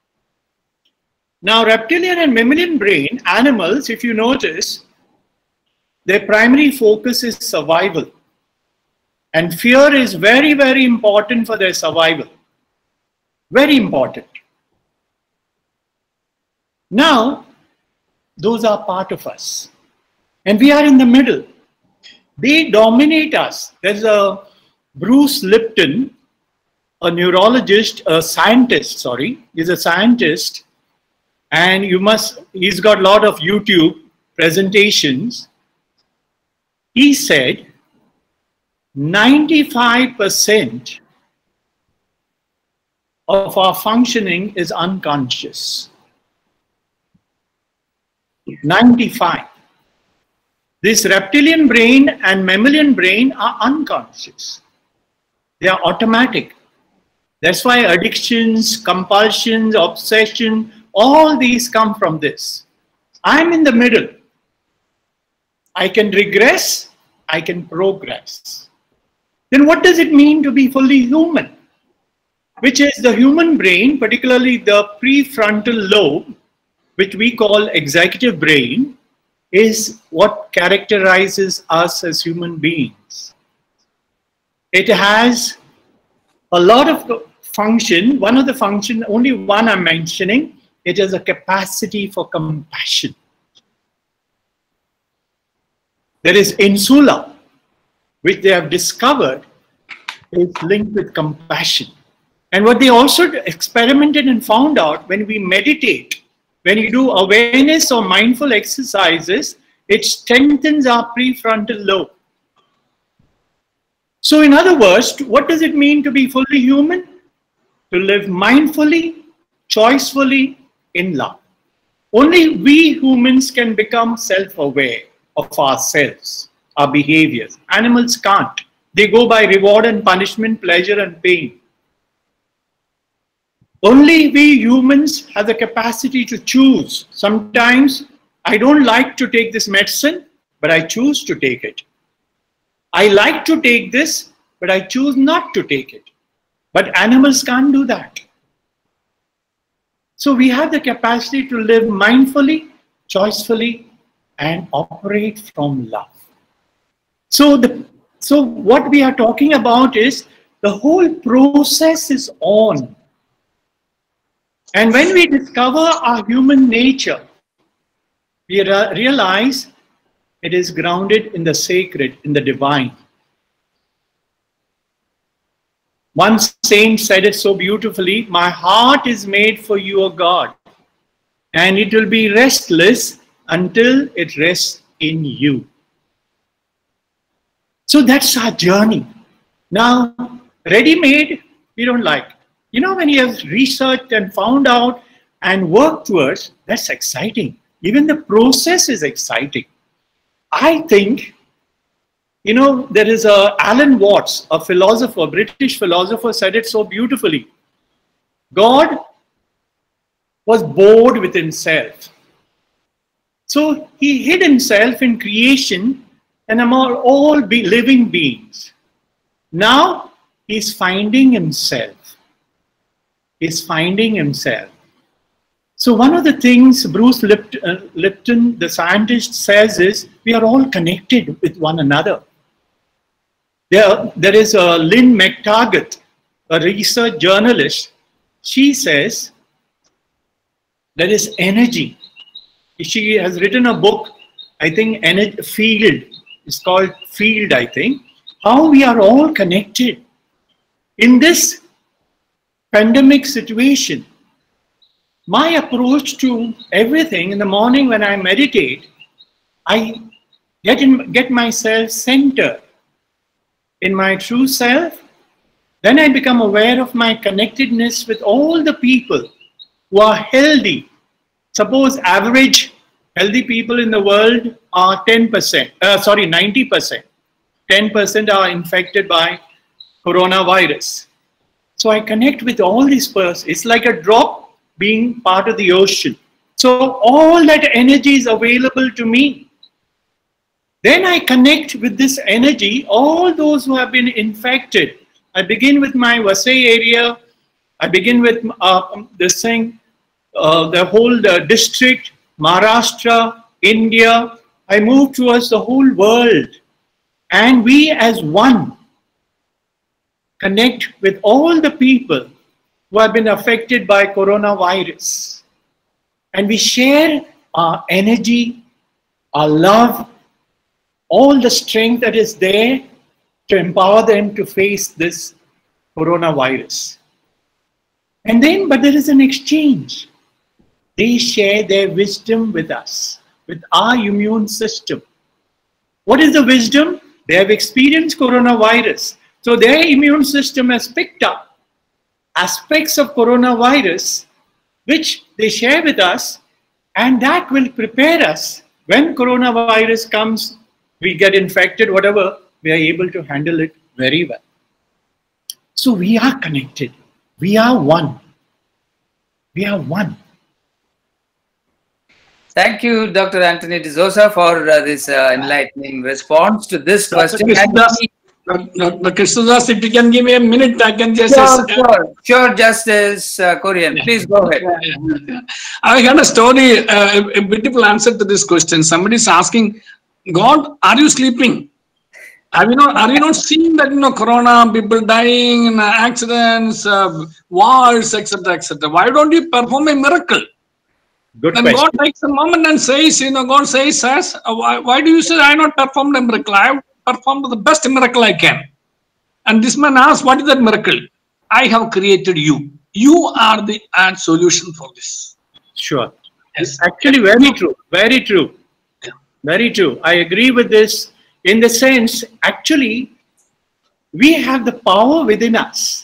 Speaker 14: Now, reptilian and mammalian brain, animals, if you notice, their primary focus is survival. And fear is very, very important for their survival. Very important. Now, those are part of us. And we are in the middle. They dominate us. There's a Bruce Lipton, a neurologist, a scientist, sorry, he's a scientist. And you must, he's got a lot of YouTube presentations. He said ninety-five percent of our functioning is unconscious. ninety-five. This reptilian brain and mammalian brain are unconscious. They are automatic. That's why addictions, compulsions, obsession, all these come from this. I'm in the middle. I can regress, I can progress. Then what does it mean to be fully human? Which is the human brain, particularly the prefrontal lobe, which we call executive brain, is what characterizes us as human beings. It has a lot of function. One of the function, only one I'm mentioning, it has a capacity for compassion. There is insula, which they have discovered is linked with compassion. And what they also experimented and found out, when we meditate, when you do awareness or mindful exercises, it strengthens our prefrontal lobe. So in other words, what does it mean to be fully human? To live mindfully, choicefully, in love. Only we humans can become self-aware of ourselves, our behaviors. Animals can't. They go by reward and punishment, pleasure and pain. Only we humans have the capacity to choose. Sometimes I don't like to take this medicine, but I choose to take it. I like to take this, but I choose not to take it. But animals can't do that. So we have the capacity to live mindfully, choicefully, and operate from love. So, the, so what we are talking about is the whole process is on. And when we discover our human nature, we re realize it is grounded in the sacred, in the divine. One saint said it so beautifully, "My heart is made for you, O God, and it will be restless until it rests in you." So that's our journey. Now, ready-made, we don't like. You know, when you have researched and found out and worked towards, that's exciting. Even the process is exciting. I think, you know, there is a Alan Watts, a philosopher, British philosopher, said it so beautifully. God was bored with himself. So he hid himself in creation and among all be living beings. Now he's finding himself. He's finding himself. So one of the things Bruce Lipton, uh, Lipton, the scientist, says is we are all connected with one another. There, there is a Lynn McTaggart, a research journalist. She says there is energy. She has written a book, I think, energy, Field. It's called Field, I think. How we are all connected. In this pandemic situation, my approach to everything, in the morning when I meditate, I get, in, get myself centered in my true self. Then I become aware of my connectedness with all the people who are healthy. Suppose average healthy people in the world are ten percent, uh, sorry, ninety percent. ten percent are infected by coronavirus. So I connect with all these persons. It's like a drop being part of the ocean. So all that energy is available to me. Then I connect with this energy, all those who have been infected. I begin with my Vasai area. I begin with uh, this thing, uh, the whole uh, district, Maharashtra, India. I move towards the whole world. And we as one connect with all the people who have been affected by coronavirus. And we share our energy, our love, all the strength that is there to empower them to face this coronavirus. And then, but there is an exchange. They share their wisdom with us, with our immune system. What is the wisdom? They have experienced coronavirus. So their immune system has picked up aspects of coronavirus, which they share with us, and that will prepare us. When coronavirus comes, we get infected, whatever, we are able to handle it very well. So we are connected. We are one. We are one.
Speaker 2: Thank you, Doctor Anthony D'Souza, for uh, this uh, enlightening response to this question.
Speaker 11: Doctor Krishnadas, if you can give me a minute, I can just...
Speaker 2: Sure, sure, sure, Justice uh, Korean. Please go ahead.
Speaker 11: I had a story, uh, a beautiful answer to this question. Somebody is asking, God, are you sleeping? Are you not, are you not seeing that, you know, corona, people dying in accidents, uh, wars, et cetera, et cetera? Why don't you perform a miracle?
Speaker 14: Good
Speaker 11: Then
Speaker 14: question.
Speaker 11: God takes a moment and says, you know, God says, says uh, why, why do you say I not performed a miracle? I have performed the best miracle I can. And this man asks, what is that miracle? I have created you. You are the uh, solution for this.
Speaker 14: Sure.
Speaker 11: Yes.
Speaker 14: Actually, very true. Very true. Very true. I agree with this in the sense, actually, we have the power within us.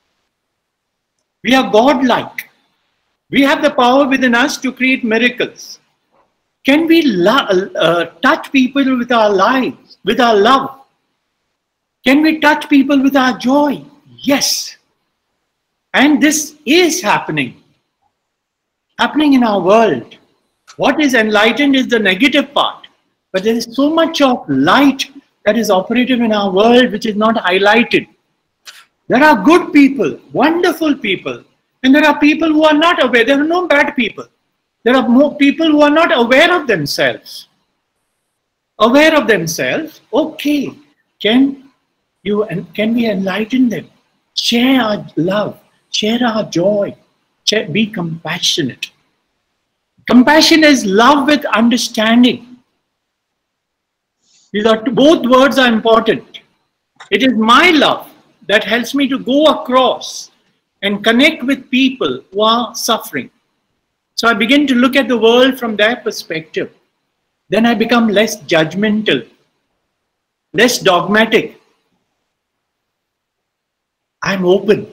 Speaker 14: We are God-like. We have the power within us to create miracles. Can we uh, touch people with our lives, with our love? Can we touch people with our joy? Yes. And this is happening. Happening in our world. What is enlightened is the negative part. But there is so much of light that is operative in our world which is not highlighted. There are good people, wonderful people. And there are people who are not aware. There are no bad people. There are more people who are not aware of themselves. Aware of themselves, okay. Can you and can we enlighten them? Share our love, share our joy, share, be compassionate. Compassion is love with understanding. These are both words are important. It is my love that helps me to go across and connect with people who are suffering. So I begin to look at the world from their perspective. Then I become less judgmental, less dogmatic. I'm open.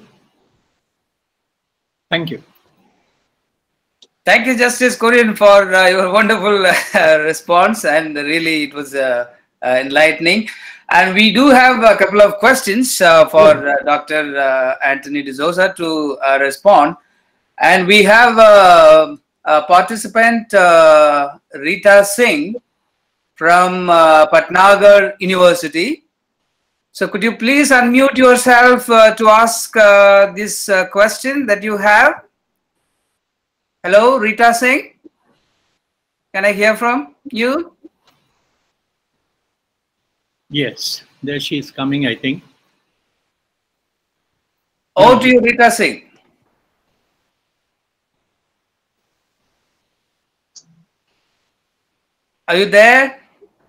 Speaker 14: Thank you.
Speaker 2: Thank you, Justice Korean, for uh, your wonderful uh, response, and really it was uh, uh, enlightening. And we do have a couple of questions uh, for uh, Doctor Uh, Anthony D'Souza to uh, respond. And we have uh, a participant, uh, Rita Singh, from uh, Patnagar University. So could you please unmute yourself uh, to ask uh, this uh, question that you have? Hello, Rita Singh. Can I hear from you?
Speaker 14: Yes, there she is coming, I think.
Speaker 2: Over to you, Rita Singh. Are you there?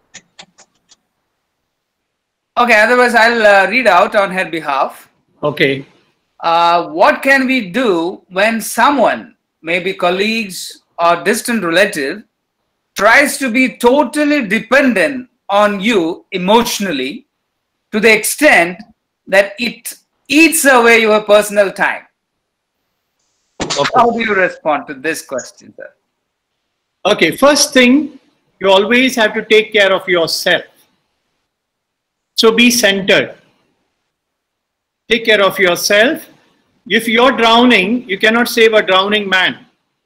Speaker 2: Okay, otherwise I'll uh, read out on her behalf.
Speaker 14: Okay.
Speaker 2: Uh, what can we do when someone, maybe colleagues or distant relative, tries to be totally dependent on you emotionally to the extent that it eats away your personal time? Okay. How do you respond to this question, sir?
Speaker 14: Okay, first thing, you always have to take care of yourself. So be centered. Take care of yourself. If you're drowning, you cannot save a drowning man.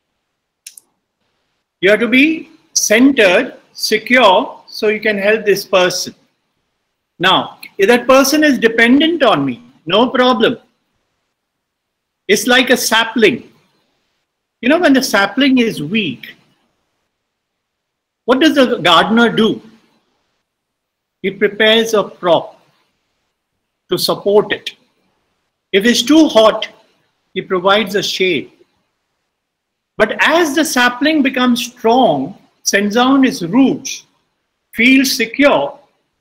Speaker 14: You have to be centered, secure, so you can help this person. Now, if that person is dependent on me, no problem. It's like a sapling. You know, when the sapling is weak, what does the gardener do? He prepares a prop to support it. If it's too hot, he provides a shade. But as the sapling becomes strong, sends down its roots, feels secure,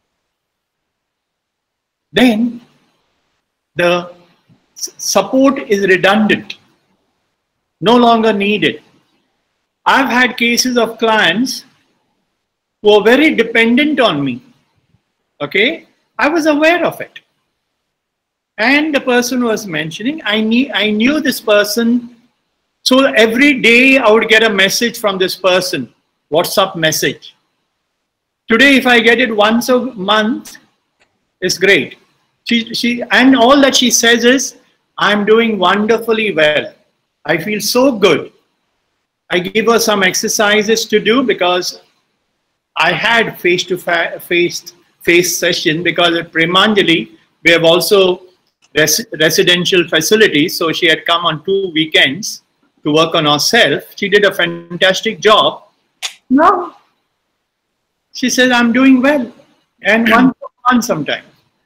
Speaker 14: then the support is redundant, no longer needed. I've had cases of clients who are very dependent on me. Okay, I was aware of it. And the person was mentioning, I knew, I knew this person. So every day I would get a message from this person, WhatsApp message. Today, if I get it once a month, it's great. She, she, and all that she says is, I'm doing wonderfully well. I feel so good. I give her some exercises to do because I had face-to-face face session because at Premanjali, we have also res residential facilities. So she had come on two weekends to work on herself. She did a fantastic job. Now, she says, I'm doing well. And one on sometimes.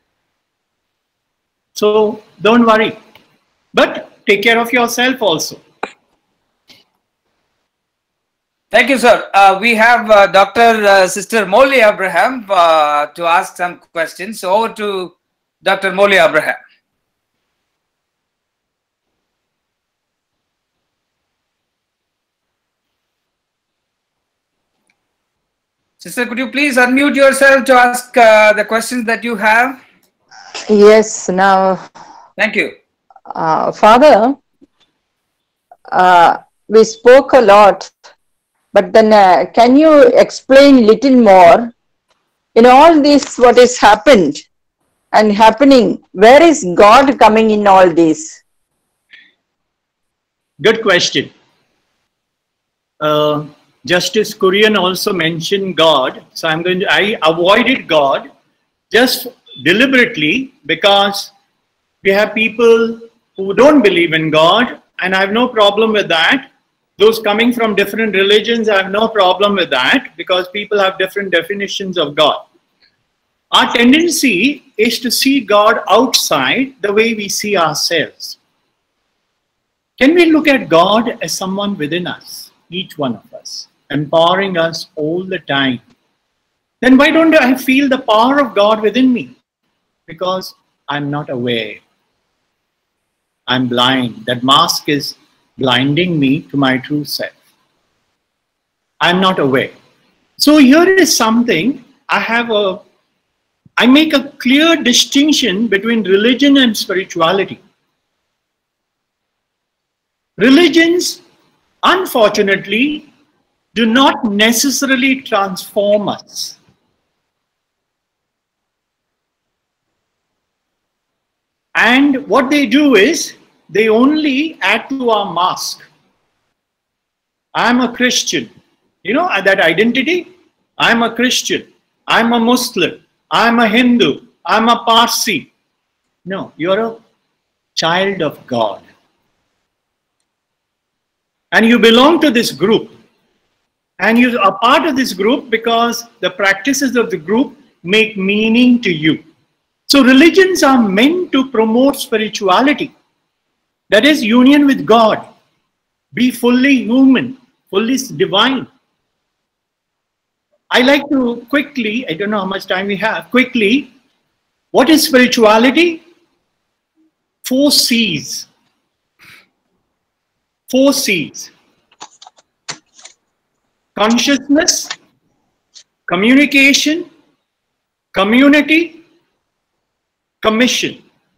Speaker 14: So don't worry. But take care of yourself also.
Speaker 2: Thank you, sir. Uh, we have uh, Doctor Uh, Sister Molly Abraham uh, to ask some questions. So over to Doctor Molly Abraham. Sister, could you please unmute yourself to ask uh, the questions that you have?
Speaker 5: Yes, now.
Speaker 2: Thank you.
Speaker 5: Uh, Father, uh, we spoke a lot, but then uh, can you explain little more? In all this, what has happened and happening, where is God coming in all this?
Speaker 14: Good question. Uh, Justice Kurian also mentioned God. So I'm going to, I avoided God just deliberately because we have people who don't believe in God, and I have no problem with that. Those coming from different religions, I have no problem with that because people have different definitions of God. Our tendency is to see God outside the way we see ourselves. Can we look at God as someone within us, each one of us, empowering us all the time? Then why don't I feel the power of God within me? Because I'm not aware. I'm blind. That mask is blinding me to my true self. I'm not aware. So here is something, I have a, I make a clear distinction between religion and spirituality. Religions, unfortunately, do not necessarily transform us. And what they do is, they only add to our mask. I'm a Christian. You know that identity? I'm a Christian. I'm a Muslim. I'm a Hindu. I'm a Parsi. No, you're a child of God. And you belong to this group. And you are part of this group because the practices of the group make meaning to you. So religions are meant to promote spirituality. That is union with God. Be fully human, fully divine. I like to quickly, I don't know how much time we have, quickly, what is spirituality? Four C's. Four C's. Consciousness, communication, community, commission.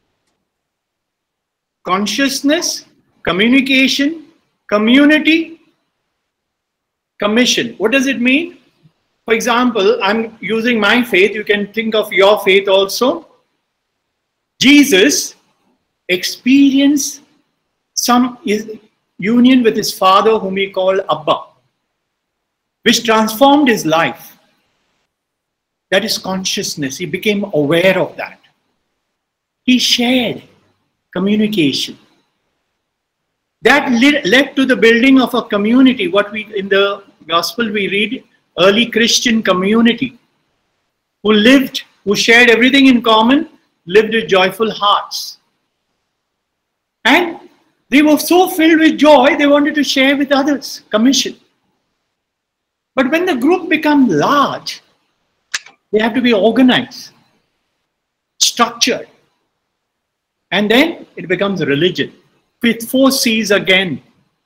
Speaker 14: Consciousness, communication, community, commission. What does it mean? For example, I'm using my faith. You can think of your faith also. Jesus experienced some union with his father, whom he called Abba, which transformed his life. That is consciousness. He became aware of that. He shared communication. That led to the building of a community. What we in the gospel we read, early Christian community, who lived, who shared everything in common, lived with joyful hearts. And they were so filled with joy, they wanted to share with others, commission. But when the group becomes large, they have to be organized, structured. And then it becomes religion with four C's again.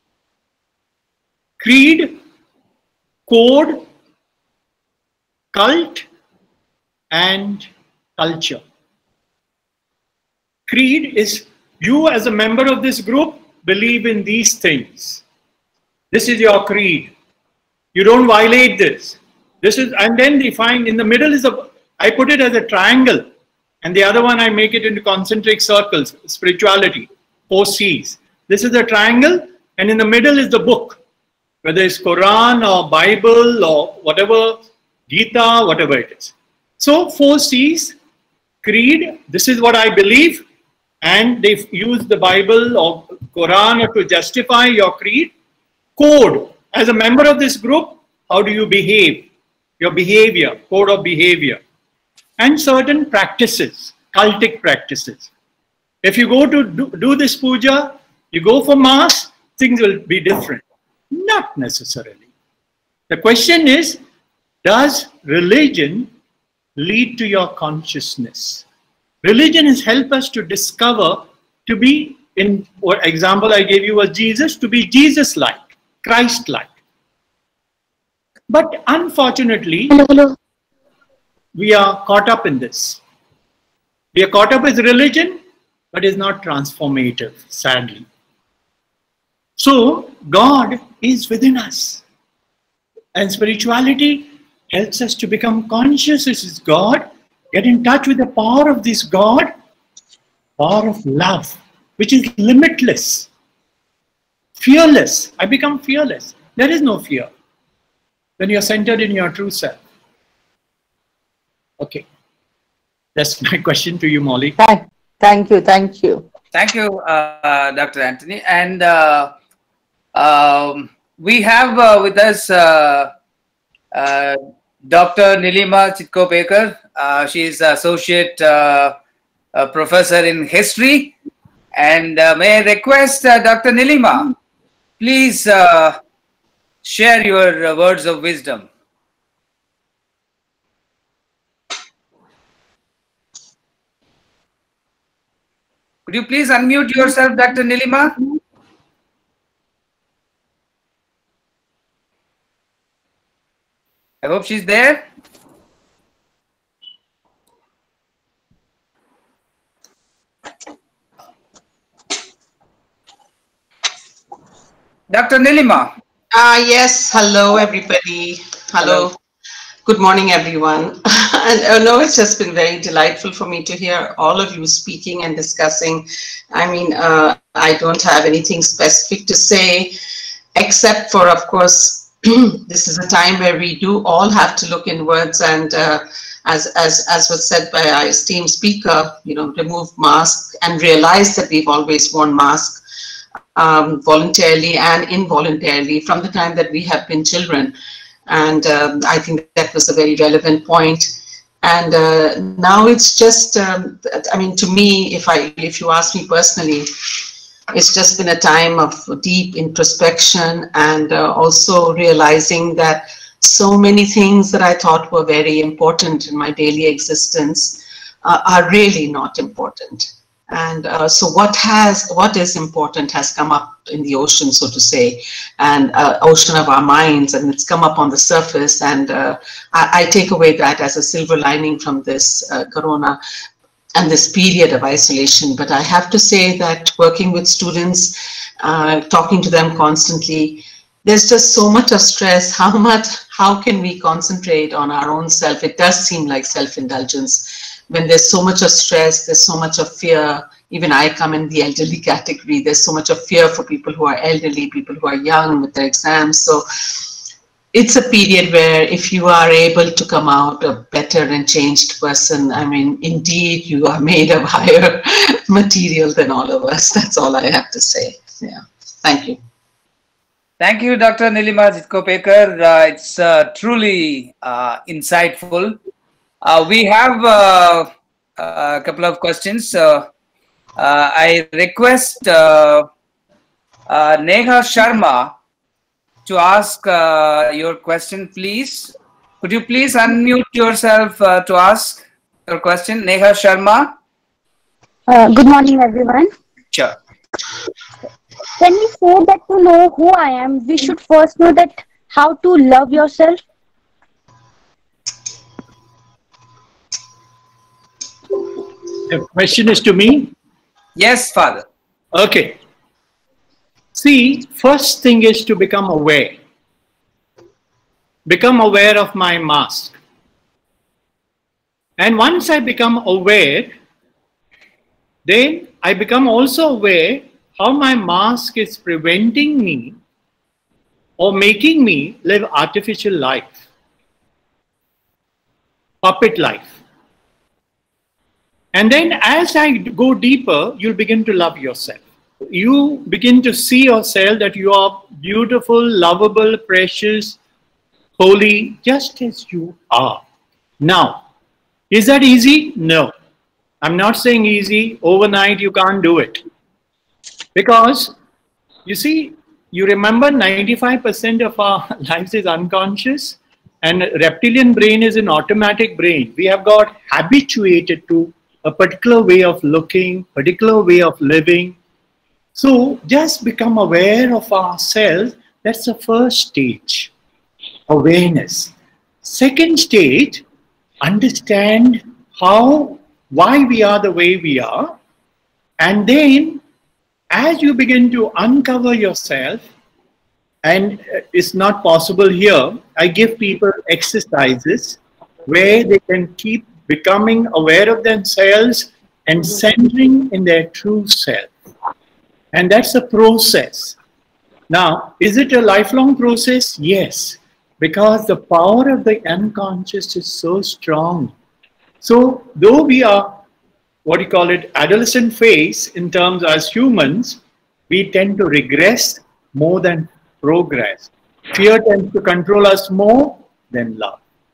Speaker 14: Creed, code, cult, and culture. Creed is you as a member of this group believe in these things. This is your creed. You don't violate this. This is, and then they find in the middle is a, I put it as a triangle, and the other one I make it into concentric circles, spirituality. four C's. This is a triangle, and in the middle is the book, whether it's Quran or Bible or whatever, Gita, whatever it is. So four C's, creed, this is what I believe, and they use the Bible or Quran to justify your creed. Code, as a member of this group, how do you behave? Your behavior, code of behavior. And certain practices, cultic practices. If you go to do, do this puja, you go for mass, things will be different. Not necessarily. The question is, does religion lead to your consciousness? Religion has helped us to discover, to be, in what example I gave you was Jesus, to be Jesus-like, Christ-like. But unfortunately, hello, hello. we are caught up in this. We are caught up with religion, but it's not transformative, sadly. So God is within us. And spirituality helps us to become conscious this is God, get in touch with the power of this God, power of love, which is limitless, fearless. I become fearless. There is no fear when you're centered in your true self. Okay. That's my question to you, Molly.
Speaker 16: Thank, thank you. Thank you.
Speaker 2: Thank you, uh, Doctor Anthony. And uh, um, we have uh, with us uh, uh, Doctor Nilima Chitkopekar. Uh, she is Associate uh, uh, Professor in History. And uh, may I request uh, Doctor Nilima, please uh, share your uh, words of wisdom. Could you please unmute yourself, Doctor Nilima? I hope she's there. Doctor Nilima.
Speaker 12: Ah, uh, yes. Hello, everybody. Hello. Hello. Good morning, everyone. And I know it's just been very delightful for me to hear all of you speaking and discussing. I mean, uh, I don't have anything specific to say, except for, of course, this is a time where we do all have to look inwards and, uh, as, as, as was said by our esteemed speaker, you know, remove masks and realize that we've always worn masks um, voluntarily and involuntarily from the time that we have been children. And um, I think that was a very relevant point. And uh, now it's just, um, I mean, to me, if I, if you ask me personally, it's just been a time of deep introspection and uh, also realizing that so many things that I thought were very important in my daily existence uh, are really not important. And uh, so what has, what is important has come up in the ocean, so to say, and uh, ocean of our minds, and it's come up on the surface. And uh, I, I take away that as a silver lining from this uh, corona and this period of isolation. But I have to say that working with students, uh, talking to them constantly, there's just so much of stress. How much, how can we concentrate on our own self? It does seem like self-indulgence. When there's so much of stress, there's so much of fear. Even I come in the elderly category. There's so much of fear for people who are elderly, people who are young with their exams. So it's a period where if you are able to come out a better and changed person, I mean, indeed, you are made of higher material than all of us. That's all I have to say. Yeah. Thank you.
Speaker 2: Thank you, Doctor Nilima Chitkopekar. Uh, it's uh, truly uh, insightful. Uh, we have uh, a couple of questions. Uh, uh, I request uh, uh, Neha Sharma to ask uh, your question, please. Could you please unmute yourself uh, to ask your question, Neha Sharma?
Speaker 17: Uh, good morning, everyone.
Speaker 2: Sure.
Speaker 17: When we say that to know who I am, we should first know that how to love yourself.
Speaker 14: The question is to me?
Speaker 2: Yes, Father.
Speaker 14: Okay. See, first thing is to become aware. Become aware of my mask. And once I become aware, then I become also aware how my mask is preventing me or making me live artificial life, puppet life. And then as I go deeper, you'll begin to love yourself. You begin to see yourself that you are beautiful, lovable, precious, holy, just as you are. Now, is that easy? No. I'm not saying easy. Overnight, you can't do it. Because, you see, you remember ninety-five percent of our lives is unconscious, and reptilian brain is an automatic brain. We have got habituated to a particular way of looking, particular way of living. So just become aware of ourselves. That's the first stage, awareness. Second stage, understand how, why we are the way we are. And then as you begin to uncover yourself, and it's not possible here, I give people exercises where they can keep becoming aware of themselves and centering in their true self. And that's a process. Now, is it a lifelong process? Yes, because the power of the unconscious is so strong. So, though we are, what do you call it, adolescent phase in terms as humans, we tend to regress more than progress. Fear tends to control us more than love.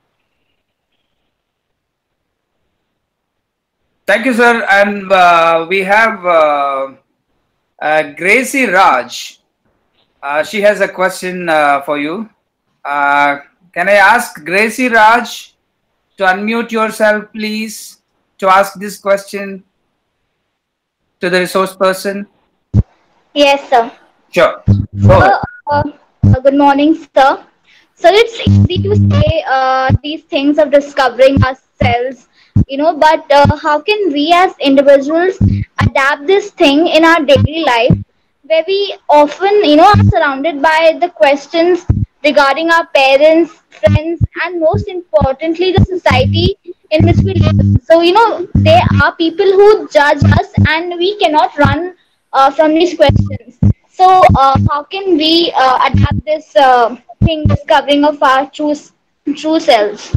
Speaker 18: Thank you, sir. And uh, we have uh, uh, Gracie Raj. Uh, she has a question uh, for you. Uh, can I ask Gracie Raj to unmute yourself, please, to ask this question to the resource person?
Speaker 17: Yes, sir.
Speaker 18: Sure.
Speaker 17: So, uh, uh, good morning, sir. So it's easy to say uh, these things of discovering ourselves, you know, but uh, how can we as individuals adapt this thing in our daily life, where we often, you know, are surrounded by the questions regarding our parents, friends, and most importantly, the society in which we live. So, you know, there are people who judge us and we cannot run uh, from these questions. So, uh, how can we uh, adapt this uh, thing, discovering of our true, true selves?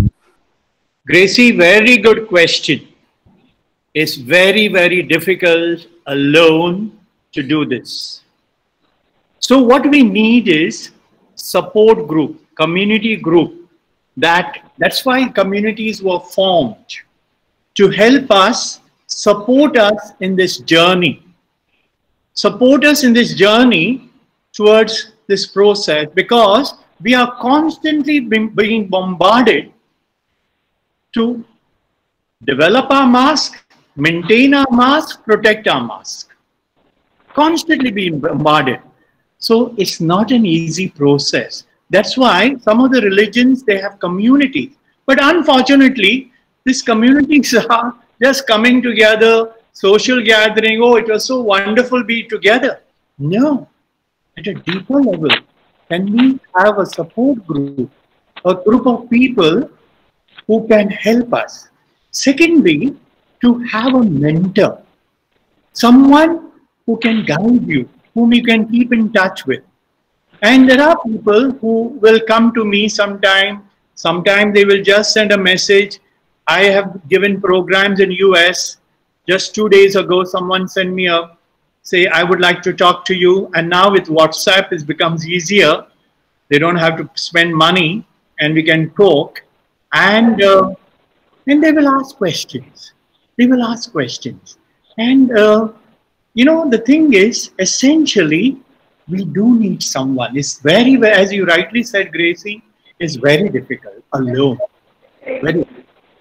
Speaker 14: Gracie, very good question. It's very, very difficult alone to do this. So what we need is support group, community group. That, that's why communities were formed, to help us, support us in this journey. Support us in this journey towards this process, because we are constantly being, being bombarded to develop our mask, maintain our mask, protect our mask. Constantly being bombarded. So it's not an easy process. That's why some of the religions, they have communities. But unfortunately, these communities are just coming together, social gathering. Oh, it was so wonderful be together. No. At a deeper level, can we have a support group, a group of people who can help us? Secondly, to have a mentor, someone who can guide you, whom you can keep in touch with. And there are people who will come to me sometime, sometime they will just send a message. I have given programs in U S. Just two days ago, someone sent me a, say, I would like to talk to you. And now with WhatsApp, it becomes easier. They don't have to spend money and we can talk. And, uh, and they will ask questions. They will ask questions. And, uh, you know, the thing is, essentially, we do need someone. It's very, as you rightly said, Gracie, it's very difficult alone. Very difficult.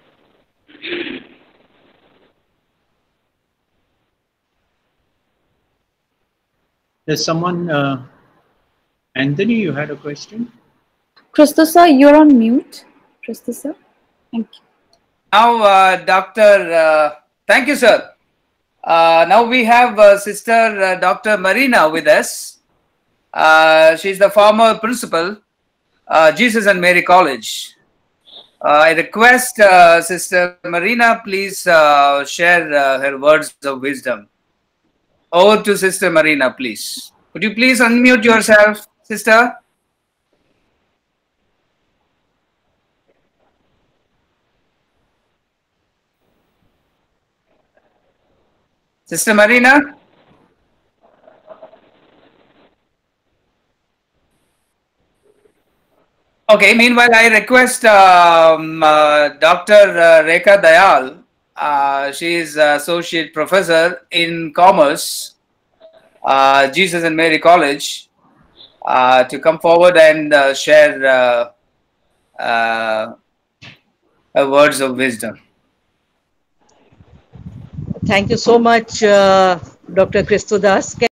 Speaker 14: There's someone, uh, Anthony, you had a question?
Speaker 4: Christo sir, you're on mute. Christo sir, thank you.
Speaker 18: Now, uh, Doctor, uh, thank you, sir. Uh, now we have uh, Sister uh, Doctor Marina with us. Uh, she's the former principal, uh, Jesus and Mary College. Uh, I request uh, Sister Marina, please uh, share uh, her words of wisdom. over to Sister Marina, please. Could you please unmute yourself, Sister? Sister Marina? Okay, meanwhile, I request um, uh, Doctor Uh, Rekha Dayal. Uh, she is Associate Professor in Commerce, uh, Jesus and Mary College, uh, to come forward and uh, share uh, uh, her words of wisdom.
Speaker 19: Thank you so much, uh, Doctor Christodas. Can